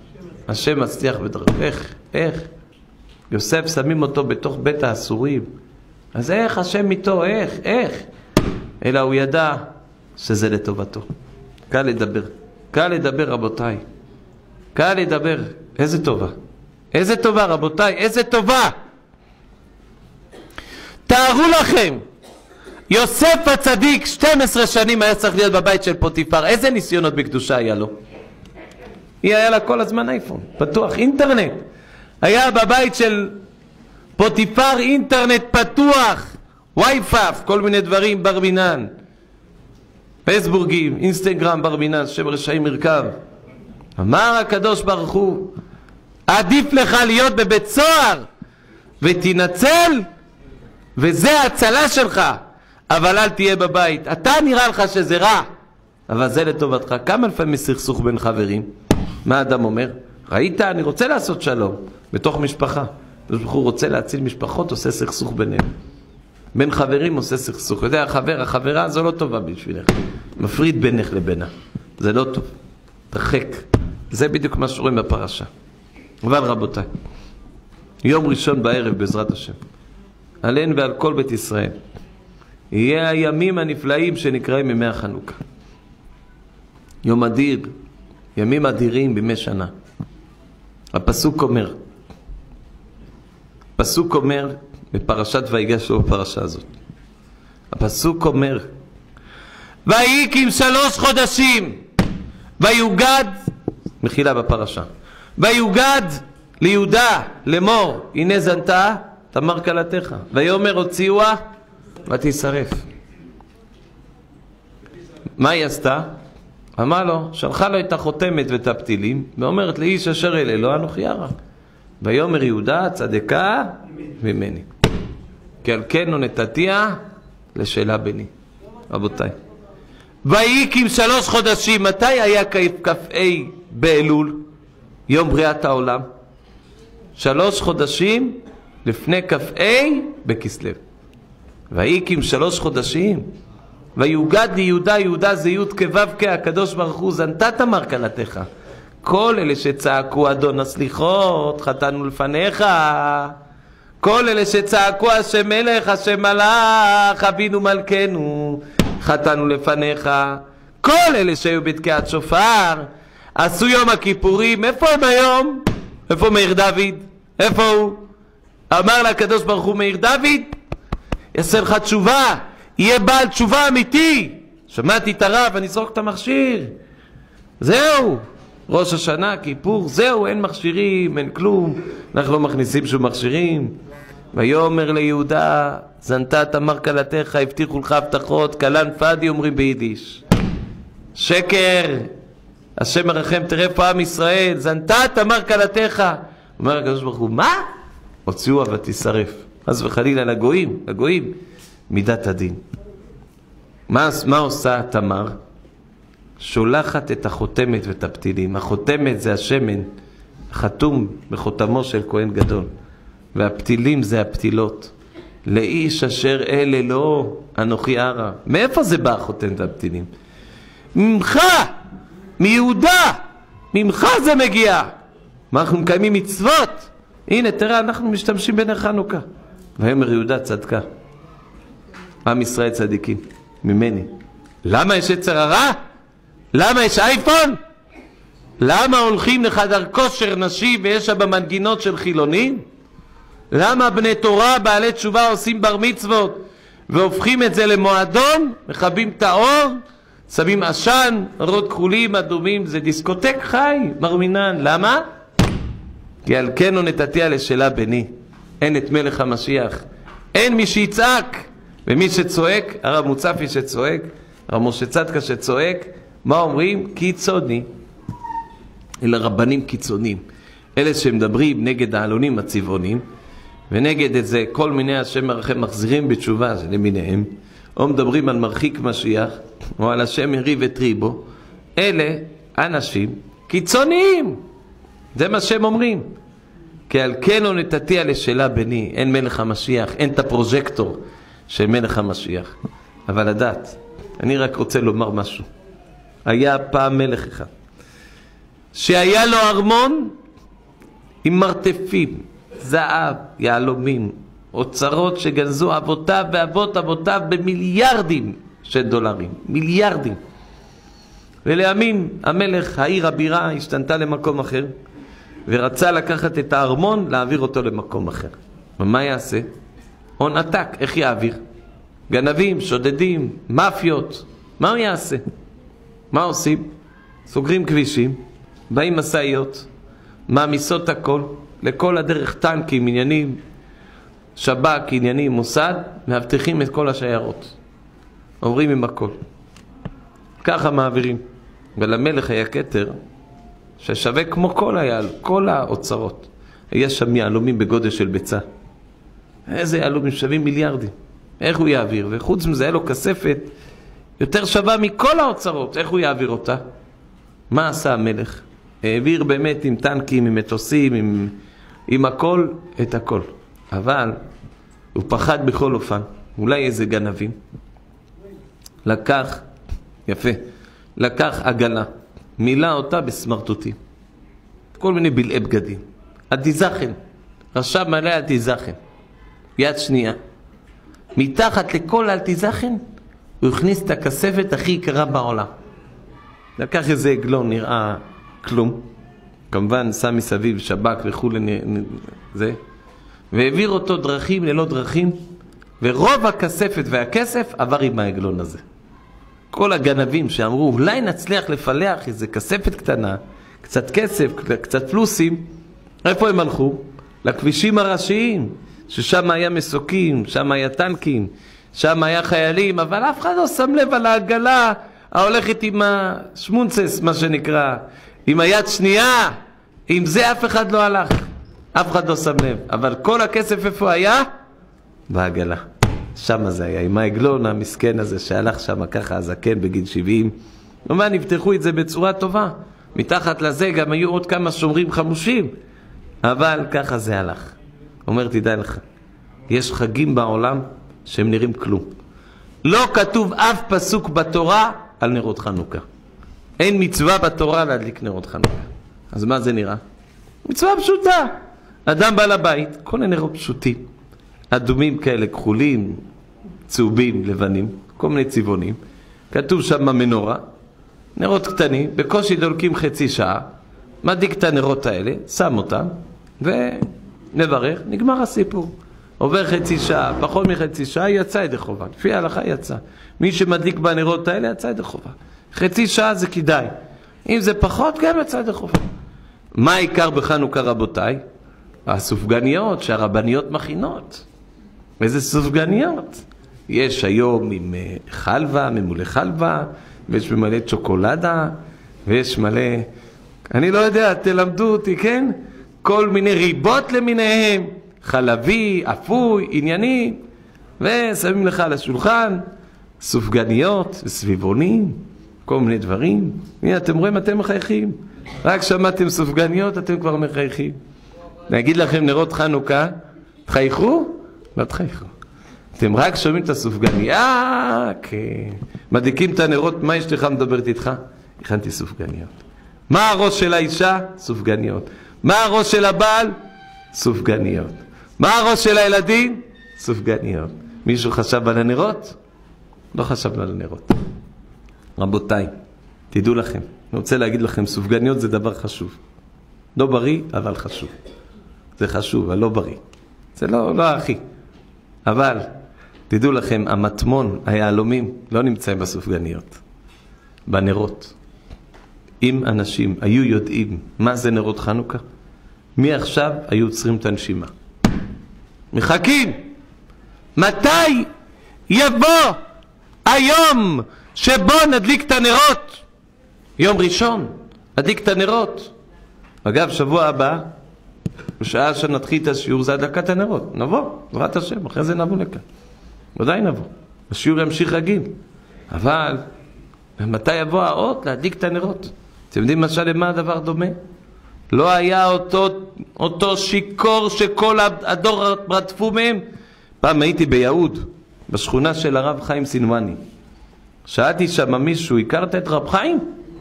השם מצליח בדרכו. איך? יוסף שמים אותו בתוך בית האסורים. אז איך השם איתו? איך? אלא הוא ידע שזה לטובתו. קל לדבר רבותיי. קל לדבר. איזה טובה. איזה טובה רבותיי. איזה טובה. תארו לכם. יוסף הצדיק 12 שנים היה צריך להיות בבית של פוטיפר. איזה ניסיונות בקדושה היה לו? היה לה כל הזמן אייפון. פתוח. אינטרנט. היה בבית של פוטיפר אינטרנט פתוח. וייפאף, כל מיני דברים, בר מינן. פייסבורגים, אינסטגרם, בר מינן, שם רשעים מרכב. אמר הקדוש ברוך הוא, עדיף לך להיות בבית סוהר ותנצל, וזה ההצלה שלך, אבל אל תהיה בבית. אתה נראה לך שזה רע, אבל זה לטובתך. כמה לפעמים סכסוך בין חברים? מה האדם אומר? ראית, אני רוצה לעשות שלום בתוך משפחה. הוא רוצה להציל משפחות, עושה סכסוך ביניהם. בין חברים עושה סכסוך. יודע, החברה זו לא טובה בשבילך. מפריד בינך לבינה. זה לא טוב. תרחק. זה בדיוק מה שרואים בפרשה. אבל רבותיי, יום ראשון בערב בעזרת השם, עלינו ועל כל בית ישראל, יהיה הימים הנפלאים שנקראים ימי החנוכה. יום אדיר, ימים אדירים בימי שנה. הפסוק אומר בפרשת ויגש, לא בפרשה הזאת. הפסוק אומר, ויהי 3 חודשים, ויוגד, מחילה בפרשה, ויוגד ליהודה לאמור, הנה זנתה תמר כלתך, ויאמר הוציאוה ותשרף. מה היא עשתה? אמר לו, שלחה לו את החותמת ואת הפתילים, ואומרת לאיש אשר אל אלוה אנוכי ארא. ויאמר יהודה צדקה ממני, כי על כן נתתיה לשאלה בני. רבותיי, ויהי 3 חודשים, מתי היה כ"ה באלול? יום בריאת העולם. 3 חודשים לפני כ"ה בכסלו. ויהי 3 חודשים, ויוגד ליהודה, יהודה זה י' כו' הקדוש ברוך הוא זנתה תמר כלתך. כל אלה שצעקו אדון הסליחות, חטאנו לפניך. כל אלה שצעקו השם מלך, השם מלך, אבינו מלכנו, חטאנו לפניך. כל אלה שהיו בתקיעת שופר, עשו יום הכיפורים. איפה הם היום? איפה מאיר דוד? איפה הוא? אמר לקדוש ברוך הוא, מאיר דוד, יעשה לך תשובה, יהיה בעל תשובה אמיתי. שמעתי את הרב, אני אזרוק את המכשיר. זהו, ראש השנה, כיפור, זהו, אין מכשירים, אין כלום, אנחנו לא מכניסים שום מכשירים. ויאמר ליהודה, זנתה תמר כלתך, הבטיחו לך הבטחות, כלן פאדי אומרים ביידיש. שקר, השם מרחם, תראה פה עם ישראל, זנתה תמר כלתך. אומר הקדוש ברוך הוא, מה? הוציאוה ותשרף. אז וחלילה לגויים, מידת הדין. מה עושה תמר? שולחת את החותמת ואת הפתילים. החותמת זה השמן, חתום בחותמו של כהן גדול. והפתילים זה הפתילות. לאיש אשר אל אלוה אנוכי ארא. מאיפה זה בא החותמת והפתילים? ממך, מיהודה, ממך זה מגיע. מה, אנחנו מקיימים מצוות? הנה, תראה, אנחנו משתמשים בנר חנוכה. ויאמר יהודה צדקה. עם ישראל צדיקים, ממני. למה יש יצר הרע? למה יש אייפון? למה הולכים לחדר כושר נשי ויש שם במנגינות של חילונים? למה בני תורה, בעלי תשובה, עושים בר מצוות והופכים את זה למועדון, מכבים את האור, שמים עשן, אורות כחולים, אדומים, זה דיסקוטק חי, מרמינן. למה? כי על כן נתתיה לשאלה בני. אין את מלך המשיח, אין מי שיצעק. ומי שצועק, הרב מוצפי שצועק, הרב משה צדקה שצועק, מה אומרים? קיצוני. אלה רבנים קיצוניים, אלה שמדברים נגד העלונים הצבעונים, ונגד את זה כל מיני השם מרחם מחזירים בתשובה למיניהם, או מדברים על מרחיק משיח, או על השם יריב את ריבו. אלה אנשים קיצוניים, זה מה שהם אומרים. כי על כן נתתיה לשאלה בני. אין מלך המשיח, אין את הפרוז'קטור של מלך המשיח. אבל לדעת, אני רק רוצה לומר משהו. היה פעם מלך אחד שהיה לו ארמון עם מרתפים, זהב, יהלומים, אוצרות שגנזו אבותיו ואבות אבותיו במיליארדים של דולרים, מיליארדים. ולימים המלך, העיר הבירה, השתנתה למקום אחר, ורצה לקחת את הארמון, להעביר אותו למקום אחר. ומה יעשה? הון עתק, איך יעביר? גנבים, שודדים, מאפיות, מה הוא יעשה? מה עושים? סוגרים כבישים, באים מסעיות, מעמיסות הכל, לכל הדרך טנקים, עניינים, שב"כ, עניינים, מוסד, מאבטחים את כל השיירות. עוברים עם הכל. ככה מעבירים. ולמלך היה כתר, ששווה כמו כל האוצרות. יש שם יהלומים בגודל של ביצה. איזה יהלומים שווים מיליארדים. איך הוא יעביר? וחוץ מזה, היה לו כספת יותר שווה מכל האוצרות. איך הוא יעביר אותה? מה עשה המלך? העביר באמת עם טנקים, עם מטוסים, עם הכל, את הכל. אבל הוא פחד בכל אופן. אולי איזה גנבים. לקח, יפה, לקח עגלה, מילא אותה בסמרטוטים. כל מיני בלעי בגדים. הדיזכן, רשב מלא הדיזכן. יד שנייה. מתחת לכל הדיזכן, הוא הכניס את הכספת הכי יקרה בעולם. לקח איזה עגלון, נראה כלום. כמובן, שם מסביב שבק וכו' זה. והעביר אותו דרכים ללא דרכים, ורוב הכספת והכסף עבר עם העגלון הזה. כל הגנבים שאמרו, אולי נצליח לפלח איזה כספת קטנה, קצת כסף, קצת פלוסים, איפה הם הלכו? לכבישים הראשיים, ששם היה מסוקים, שם היה טנקים, שם היה חיילים, אבל אף אחד לא שם לב על העגלה ההולכת עם השמונצס, מה שנקרא, עם היד שנייה. עם זה אף אחד לא הלך, אף אחד לא שם לב. אבל כל הכסף איפה היה? בעגלה. שם זה היה, עם העגלון המסכן הזה שהלך שם ככה הזקן בגיל 70. כלומר, נפתחו את זה בצורה טובה. מתחת לזה גם היו עוד כמה שומרים חמושים. אבל ככה זה הלך. אומר, תדע לך, יש חגים בעולם שהם נראים כלום. לא כתוב אף פסוק בתורה על נרות חנוכה. אין מצווה בתורה להדליק נרות חנוכה. אז מה זה נראה? מצווה פשוטה. אדם בא לבית, כל הנרות פשוטים. אדומים כאלה, כחולים, צהובים, לבנים, כל מיני צבעונים. כתוב שם מנורה, נרות קטנים, בקושי דולקים חצי שעה, מדליק את הנרות האלה, שם אותם, ונברך, נגמר הסיפור. עובר חצי שעה, פחות מחצי שעה, יצא ידי חובה. לפי ההלכה יצא. מי שמדליק בנרות האלה, יצא ידי חובה. חצי שעה זה כדאי. אם זה פחות, גם יצא ידי חובה. מה העיקר בחנוכה, רבותיי? הסופגניות שהרבניות מכינות. איזה סופגניות? יש היום עם חלבה, ממולא חלבה, ויש ממלא צ'וקולדה, ויש מלא, אני לא יודע, תלמדו אותי, כן? כל מיני ריבות למיניהם, חלבי, אפוי, עניינים, ושמים לך על השולחן סופגניות וסביבונים, כל מיני דברים. הנה, אתם רואים, אתם מחייכים. רק שמעתם סופגניות, אתם כבר מחייכים. נגיד לכם נרות חנוכה, תחייכו? לא תחייכו. אתם רק שומעים את הסופגניה, כן. מדליקים את הנרות, מה יש לך מדברת איתך? הכנתי סופגניות. מה הראש של האישה? סופגניות. מה הראש של הבעל? סופגניות. מה הראש של הילדים? סופגניות. מישהו חשב על הנרות? לא חשבנו על הנרות. רבותיי, תדעו לכם, אני רוצה להגיד לכם, סופגניות זה דבר חשוב. לא בריא, אבל חשוב. זה חשוב, אבל לא בריא. זה לא הכי. אבל, תדעו לכם, המטמון, היהלומים, לא נמצאים בסופגניות. בנרות. אם אנשים היו יודעים מה זה נרות חנוכה, מי עכשיו היו עוצרים את הנשימה? מחכים! מתי יבוא היום שבו נדליק את הנרות? יום ראשון, נדליק את הנרות. אגב, שבוע הבא, בשעה שנתחיל את השיעור, זה הדלקת הנרות. נבוא, בעזרת השם, אחרי זה נבוא לכאן. ודאי נבוא. השיעור ימשיך רגיל. אבל, מתי יבוא האות להדליק את הנרות? אתם יודעים משל למה הדבר דומה? לא היה אותו שיקור שכל הדור רדפו מהם? פעם הייתי ביהוד, בשכונה של הרב חיים סינואני. שאלתי שם מישהו, הכרת את רב חיים?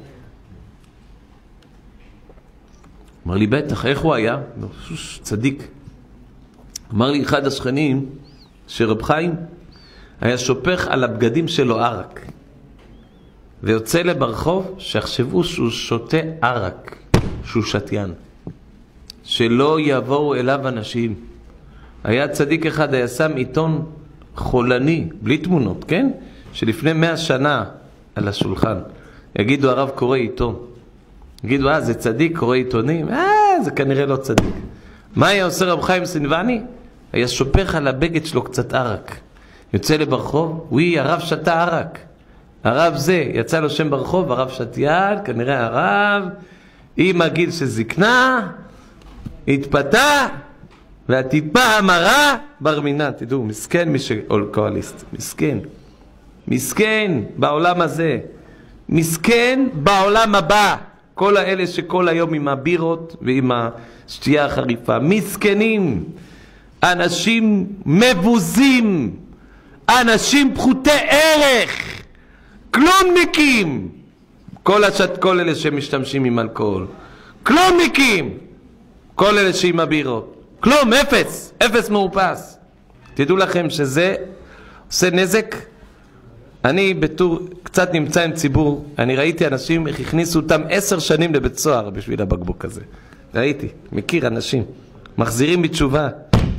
אמר לי, בטח, איך הוא היה? צדיק. אמר לי אחד השכנים שרב חיים היה שופך על הבגדים שלו ערק. ויוצא לברחוב שיחשבו שהוא שותה ערק, שהוא שתיין. שלא יבואו אליו אנשים. היה צדיק אחד, היה שם עיתון חולני, בלי תמונות, כן? שלפני 100 שנה על השולחן. יגידו, הרב קורא עיתון. יגידו, זה צדיק, קורא עיתונים? זה כנראה לא צדיק. מה היה עושה רב חיים סינואני? היה שופך על הבגד שלו קצת ערק. יוצא לברחוב, הרב שתה ערק. הרב זה, יצא לו שם ברחוב, הרב שתיין, כנראה הרב עם הגיל שזקנה, התפתה, והטיפה המרה בר מינן. תדעו, מסכן מי שאלכוהוליסט, מסכן. מסכן בעולם הזה, מסכן בעולם הבא. כל האלה שכל היום עם הבירות ועם השתייה החריפה, מסכנים, אנשים מבוזים, אנשים פחותי ערך, כלומניקים, כל אלה שמשתמשים עם אלכוהול, כלומניקים, כל אלה שעם הבירות, כלום, אפס, אפס מאופס. תדעו לכם שזה עושה נזק. אני בתור קצת נמצא עם ציבור, אני ראיתי אנשים איך הכניסו אותם 10 שנים לבית סוהר בשביל הבקבוק הזה. ראיתי, מכיר אנשים, מחזירים בתשובה.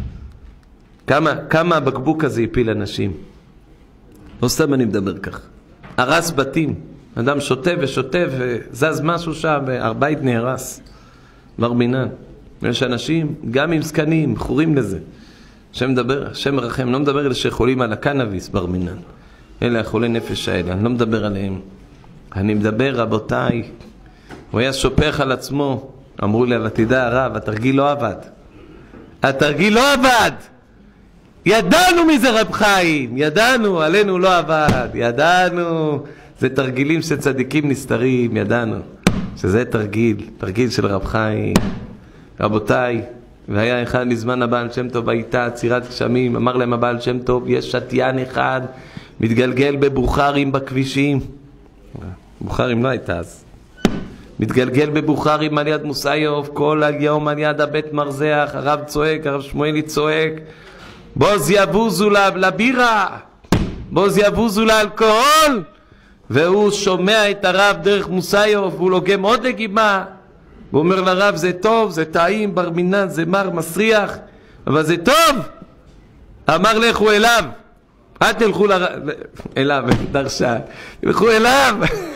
כמה הבקבוק הזה הפיל אנשים. לא סתם אני מדבר כך. הרס בתים, אדם שוטה ושוטה וזז משהו שם, והבית נהרס. בר מינן. יש אנשים, גם עם זקנים, בחורים לזה. השם מרחם, לא מדבר אלה שחולים על הקנאביס, בר מינן. אלה החולי נפש האלה, אני לא מדבר עליהם. אני מדבר, רבותיי, הוא היה שופך על עצמו. אמרו לי, אבל תדע הרב, התרגיל לא עבד. התרגיל לא עבד. ידענו מזה רב חיים, ידענו, עלינו לא עבד, ידענו. זה תרגילים שצדיקים נסתרים, ידענו. שזה תרגיל של רב חיים. רבותיי, והיה אחד מזמן הבעל שם טוב, הייתה עצירת גשמים, אמר להם הבעל שם טוב, יש שתיין אחד, מתגלגל בבוכרים בכבישים. בוכרים לא הייתה אז. מתגלגל בבוכרים על יד מוסיוף, כל היום על יד הבית מרזח, הרב צועק, הרב שמואלי צועק, בוז יבוזו לבירה, בוז יבוזו לאלכוהול, והוא שומע את הרב דרך מוסיוף, והוא לוגם עוד לגימה, הוא אומר לרב, זה טוב, זה טעים, בר מינן, זה מר, מסריח, אבל זה טוב. אמר לכו אליו, אל תלכו אליו, דרשן, תלכו אליו.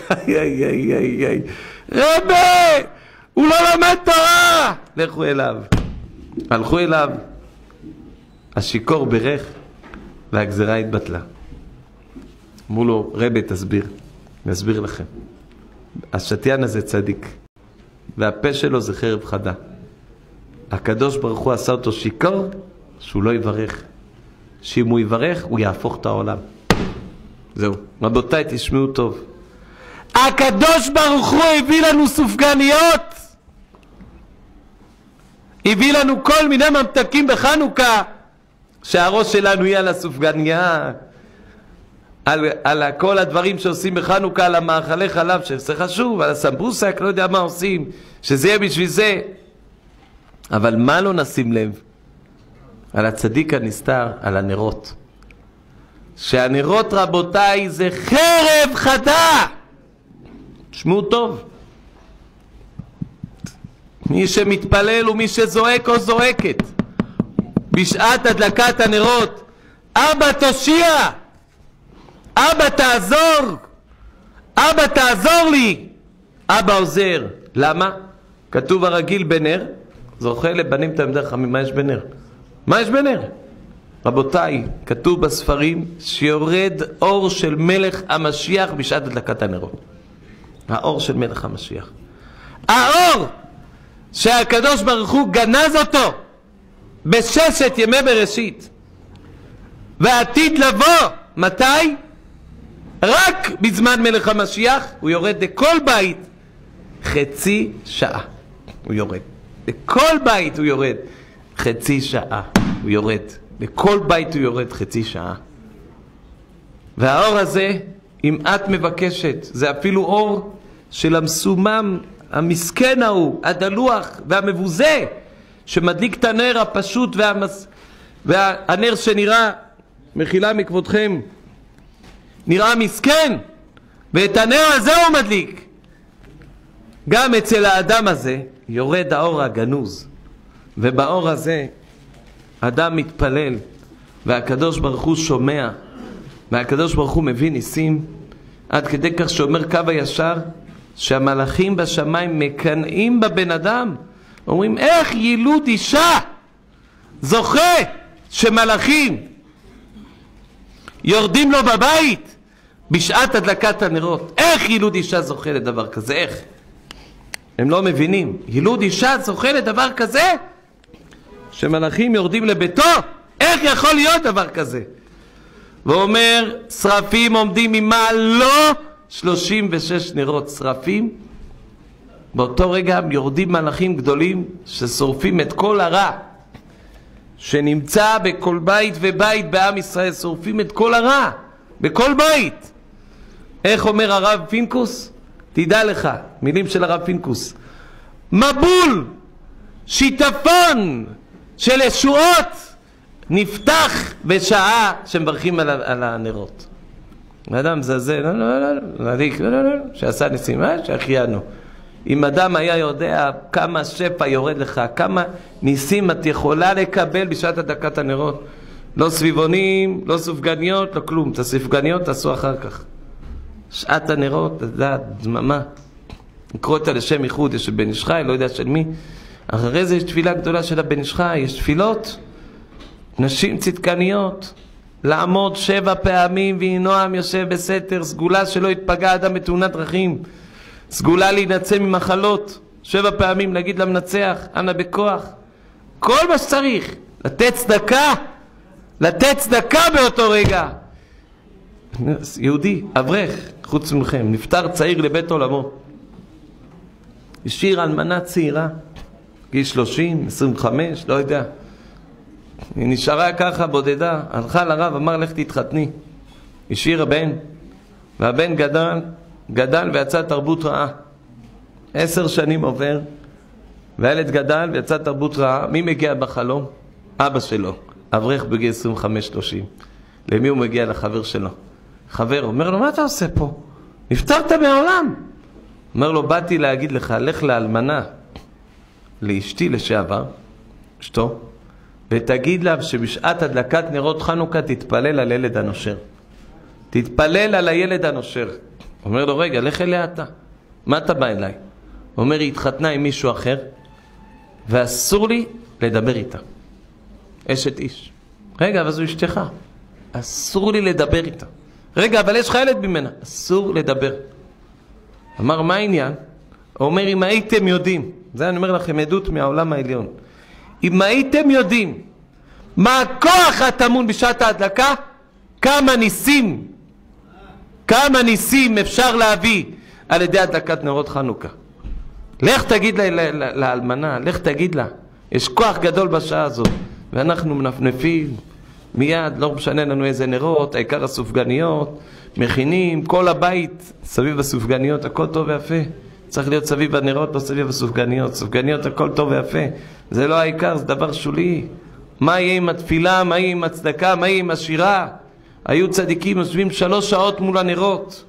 רבי, הוא לא למד תורה. לכו אליו. הלכו אליו, השיקור ברך, והגזרה התבטלה. אמרו לו, רבי, תסביר, נסביר לכם. השתיין הזה צדיק. והפה שלו זה חרב חדה. הקדוש ברוך הוא עשה אותו שיקור שהוא לא יברך. שאם הוא יברך הוא יהפוך את העולם. זהו. רבותיי, תשמעו טוב. הקדוש ברוך הוא הביא לנו סופגניות. הביא לנו כל מיני ממתקים בחנוכה. שהראש שלנו יהיה על הסופגניה. על כל הדברים שעושים בחנוכה, על המאכלי חלב שזה חשוב, על הסמבוסק, לא יודע מה עושים, שזה יהיה בשביל זה. אבל מה לא נשים לב? על הצדיק הנסתר, על הנרות. שהנרות, רבותיי, זה חרב חדה. תשמעו טוב. מי שמתפלל ומי שזועק או זועקת בשעת הדלקת הנרות, אבא תושיע, אבא תעזור, אבא תעזור לי. אבא עוזר. למה? כתוב הרגיל בנר, זוכה לבנים תלמידי חכמים. מה יש בנר? מה יש בנר? רבותיי, כתוב בספרים שיורד אור של מלך המשיח בשעת הדלקת הנרות. האור של מלך המשיח. האור שהקדוש ברוך הוא גנז אותו בששת ימי בראשית. ועתיד לבוא, מתי? רק בזמן מלך המשיח. הוא יורד לכל בית חצי שעה. הוא יורד. לכל בית הוא יורד חצי שעה. הוא יורד. לכל בית הוא יורד חצי שעה. והאור הזה, אם את מבקשת, זה אפילו אור של המסומם, המסכן ההוא, הדלוח והמבוזה, שמדליק את הנר הפשוט והנר שנראה, מחילה מכבודכם, נראה מסכן, ואת הנר הזה הוא מדליק. גם אצל האדם הזה יורד האור הגנוז, ובאור הזה אדם מתפלל, והקדוש ברוך הוא שומע, והקדוש ברוך הוא מביא ניסים, עד כדי כך שאומר קו הישר, שהמלאכים בשמיים מקנאים בבן אדם, אומרים, איך ילוד אישה זוכה שמלאכים יורדים לו בבית בשעת הדלקת הנרות. איך ילוד אישה זוכה לדבר כזה? איך? הם לא מבינים. ילוד אישה זוכה לדבר כזה? שמלאכים יורדים לביתו? איך יכול להיות דבר כזה? ואומר, שרפים עומדים ממעל לא 36 נרות שרפים. באותו רגע יורדים מלאכים גדולים ששורפים את כל הרע שנמצא בכל בית ובית בעם ישראל. שורפים את כל הרע בכל בית. איך אומר הרב פינקוס? תדע לך, מילים של הרב פינקוס: מבול, שיטפון של ישועות נפתח בשעה שמברכים על הנרות. האדם מזלזל, לא, שעשה ניסים, שהחיינו. אם אדם היה יודע כמה שפע יורד לך, כמה ניסים את יכולה לקבל בשעת הדלקת הנרות. לא סביבונים, לא סופגניות, לא כלום. את הסופגניות תעשו אחר כך. שעת הנרות, דממה. לקרוא אותה לשם ייחוד, יש של בן איש חי, לא יודע של מי. אחרי זה יש תפילה גדולה של הבן איש חי, יש תפילות, נשים צדקניות, לעמוד 7 פעמים וינועם יושב בסתר, סגולה שלא יתפגע אדם בתאונת דרכים, סגולה להינצל ממחלות, 7 פעמים להגיד למנצח, אנא בכוח, כל מה שצריך, לתת צדקה באותו רגע. יהודי, אברך, חוץ מכם, נפטר צעיר לבית עולמו, השאיר אלמנה צעירה, גיל 30, 25, לא יודע. היא נשארה ככה בודדה, הלכה לרב, אמר לך תתחתני. השאיר הבן, והבן גדל ויצא תרבות רעה. 10 שנים עובר, והילד גדל ויצא תרבות רעה. מי מגיע בחלום? אבא שלו, אברך בגיל 25-30. למי הוא מגיע? לחבר שלו. חבר אומר לו, מה אתה עושה פה? נפטרת מהעולם. אומר לו, באתי להגיד לך, לך לאלמנה, לאשתי לשעבר, אשתו, ותגיד לה שבשעת הדלקת נרות חנוכה תתפלל על ילד הנושר. תתפלל על הילד הנושר. אומר לו, רגע, לך אליה אתה. מה אתה בא אליי? אומר, היא התחתנה עם מישהו אחר, ואסור לי לדבר איתה. אשת איש. רגע, אבל זו אשתך. אסור לי לדבר איתה. רגע, אבל יש לך ילד ממנה. אסור לדבר. אמר, מה העניין? הוא אומר, אם הייתם יודעים, זה אני אומר לכם עדות מהעולם העליון, אם הייתם יודעים מה הכוח הטמון בשעת ההדלקה, כמה ניסים אפשר להביא על ידי הדלקת נרות חנוכה. לך תגיד לאלמנה, לך תגיד לה, יש כוח גדול בשעה הזאת, ואנחנו מנפנפים מיד, לא משנה לנו איזה נרות, העיקר הסופגניות, מכינים, כל הבית סביב הסופגניות, הכל טוב ויפה. צריך להיות סביב הנרות, לא סביב הסופגניות. סופגניות הכל טוב ויפה, זה לא העיקר, זה דבר שולי. מה יהיה עם התפילה, מה יהיה עם הצדקה, מה יהיה עם השירה? היו צדיקים יושבים 3 שעות מול הנרות,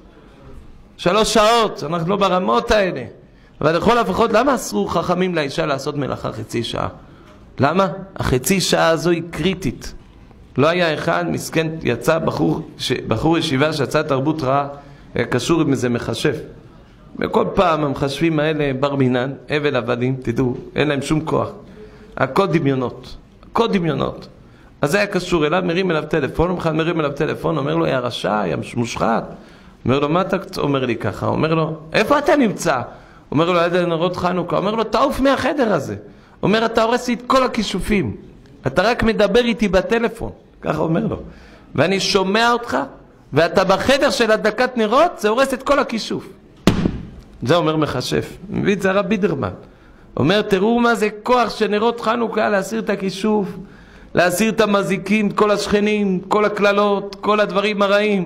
3 שעות, אנחנו לא ברמות האלה. אבל לכל הפחות, למה אסרו חכמים לאישה לעשות מלאכה חצי שעה? למה? החצי שעה הזו היא קריטית. לא היה אחד, מסכן, יצא בחור ישיבה שיצא תרבות רעה, היה קשור עם איזה מחשב. וכל פעם המחשבים האלה בר מינן, אבל עבדים, תדעו, אין להם שום כוח. הכל דמיונות. אז זה היה קשור אליו, מרים אליו טלפון, אומר לו, היה רשע, היה מושחת. אומר לו, מה אתה אומר לי ככה? אומר לו, איפה אתה נמצא? אומר לו, ליד נרות חנוכה. אומר לו, תעוף מהחדר הזה. אומר, אתה הורס לי את כל הכישופים. אתה רק מדבר איתי בטלפון. ככה אומר לו. ואני שומע אותך, ואתה בחדר של הדלקת נרות, זה הורס את כל הכישוף. זה אומר מחשף. מביא את זה הרב בידרמן. אומר, תראו מה זה כוח של נרות חנוכה, להסיר את הכישוף, להסיר את המזיקים, כל השכנים, כל הכללות, כל הדברים הרעים.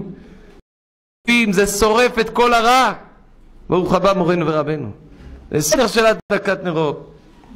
זה שורף את כל הרע. ברוך הבא מורנו ורבנו. זה סדר של הדלקת נרות.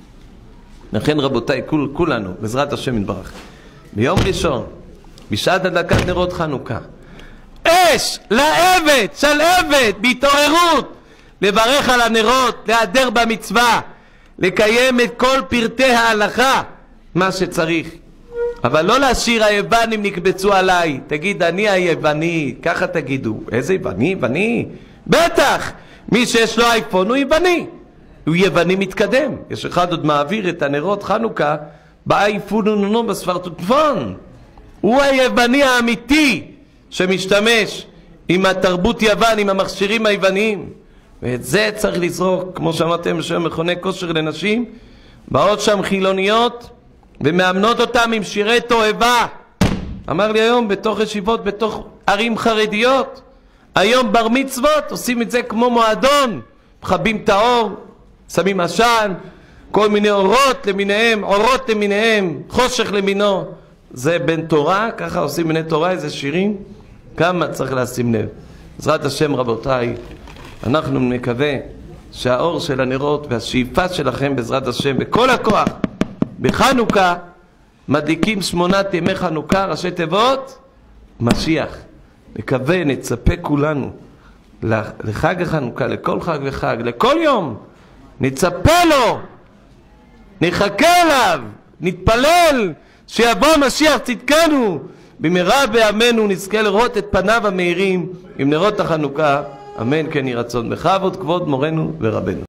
לכן רבותיי, כולנו, בעזרת השם יתברך, ביום ראשון, בשעת הדלקת נרות חנוכה, אש לעבד, שלהבת, בהתעוררות, לברך על הנרות, להיעדר במצווה, לקיים את כל פרטי ההלכה, מה שצריך. אבל לא להשאיר היוונים נקבצו עליי. תגיד, אני היווני, ככה תגידו. איזה יווני? בטח, מי שיש לו אייפון הוא יווני. הוא יווני מתקדם. יש אחד עוד מעביר את הנרות חנוכה באייפון ונונו בספרטוטפון. הוא היווני האמיתי שמשתמש עם התרבות יוון, עם המכשירים היווניים. ואת זה צריך לזרוק, כמו שאמרתם, בשם מכוני כושר לנשים, באות שם חילוניות ומאמנות אותם עם שירי תועבה. אמר לי היום בתוך ישיבות, בתוך ערים חרדיות, היום בר מצוות עושים את זה כמו מועדון, מחבים את האור, שמים עשן, כל מיני אורות למיניהם, אורות למיניהם, חושך למינו. זה בן תורה, ככה עושים בני תורה, איזה שירים, כמה צריך לשים לב. בעזרת השם רבותיי, אנחנו מקווה שהאור של הנרות והשאיפה שלכם בעזרת השם בכל הכוח בחנוכה, מדליקים 8 ימי חנוכה, ראשי תיבות משיח. מקווה, נצפה כולנו לחג החנוכה, לכל חג וחג, לכל יום נצפה לו, נחכה אליו, נתפלל שיבוא משיח צדקנו, במהרה בימינו נזכה לראות את פניו המאירים עם נרות החנוכה, אמן כן יהי רצון. בכבוד כבוד מורנו ורבנו.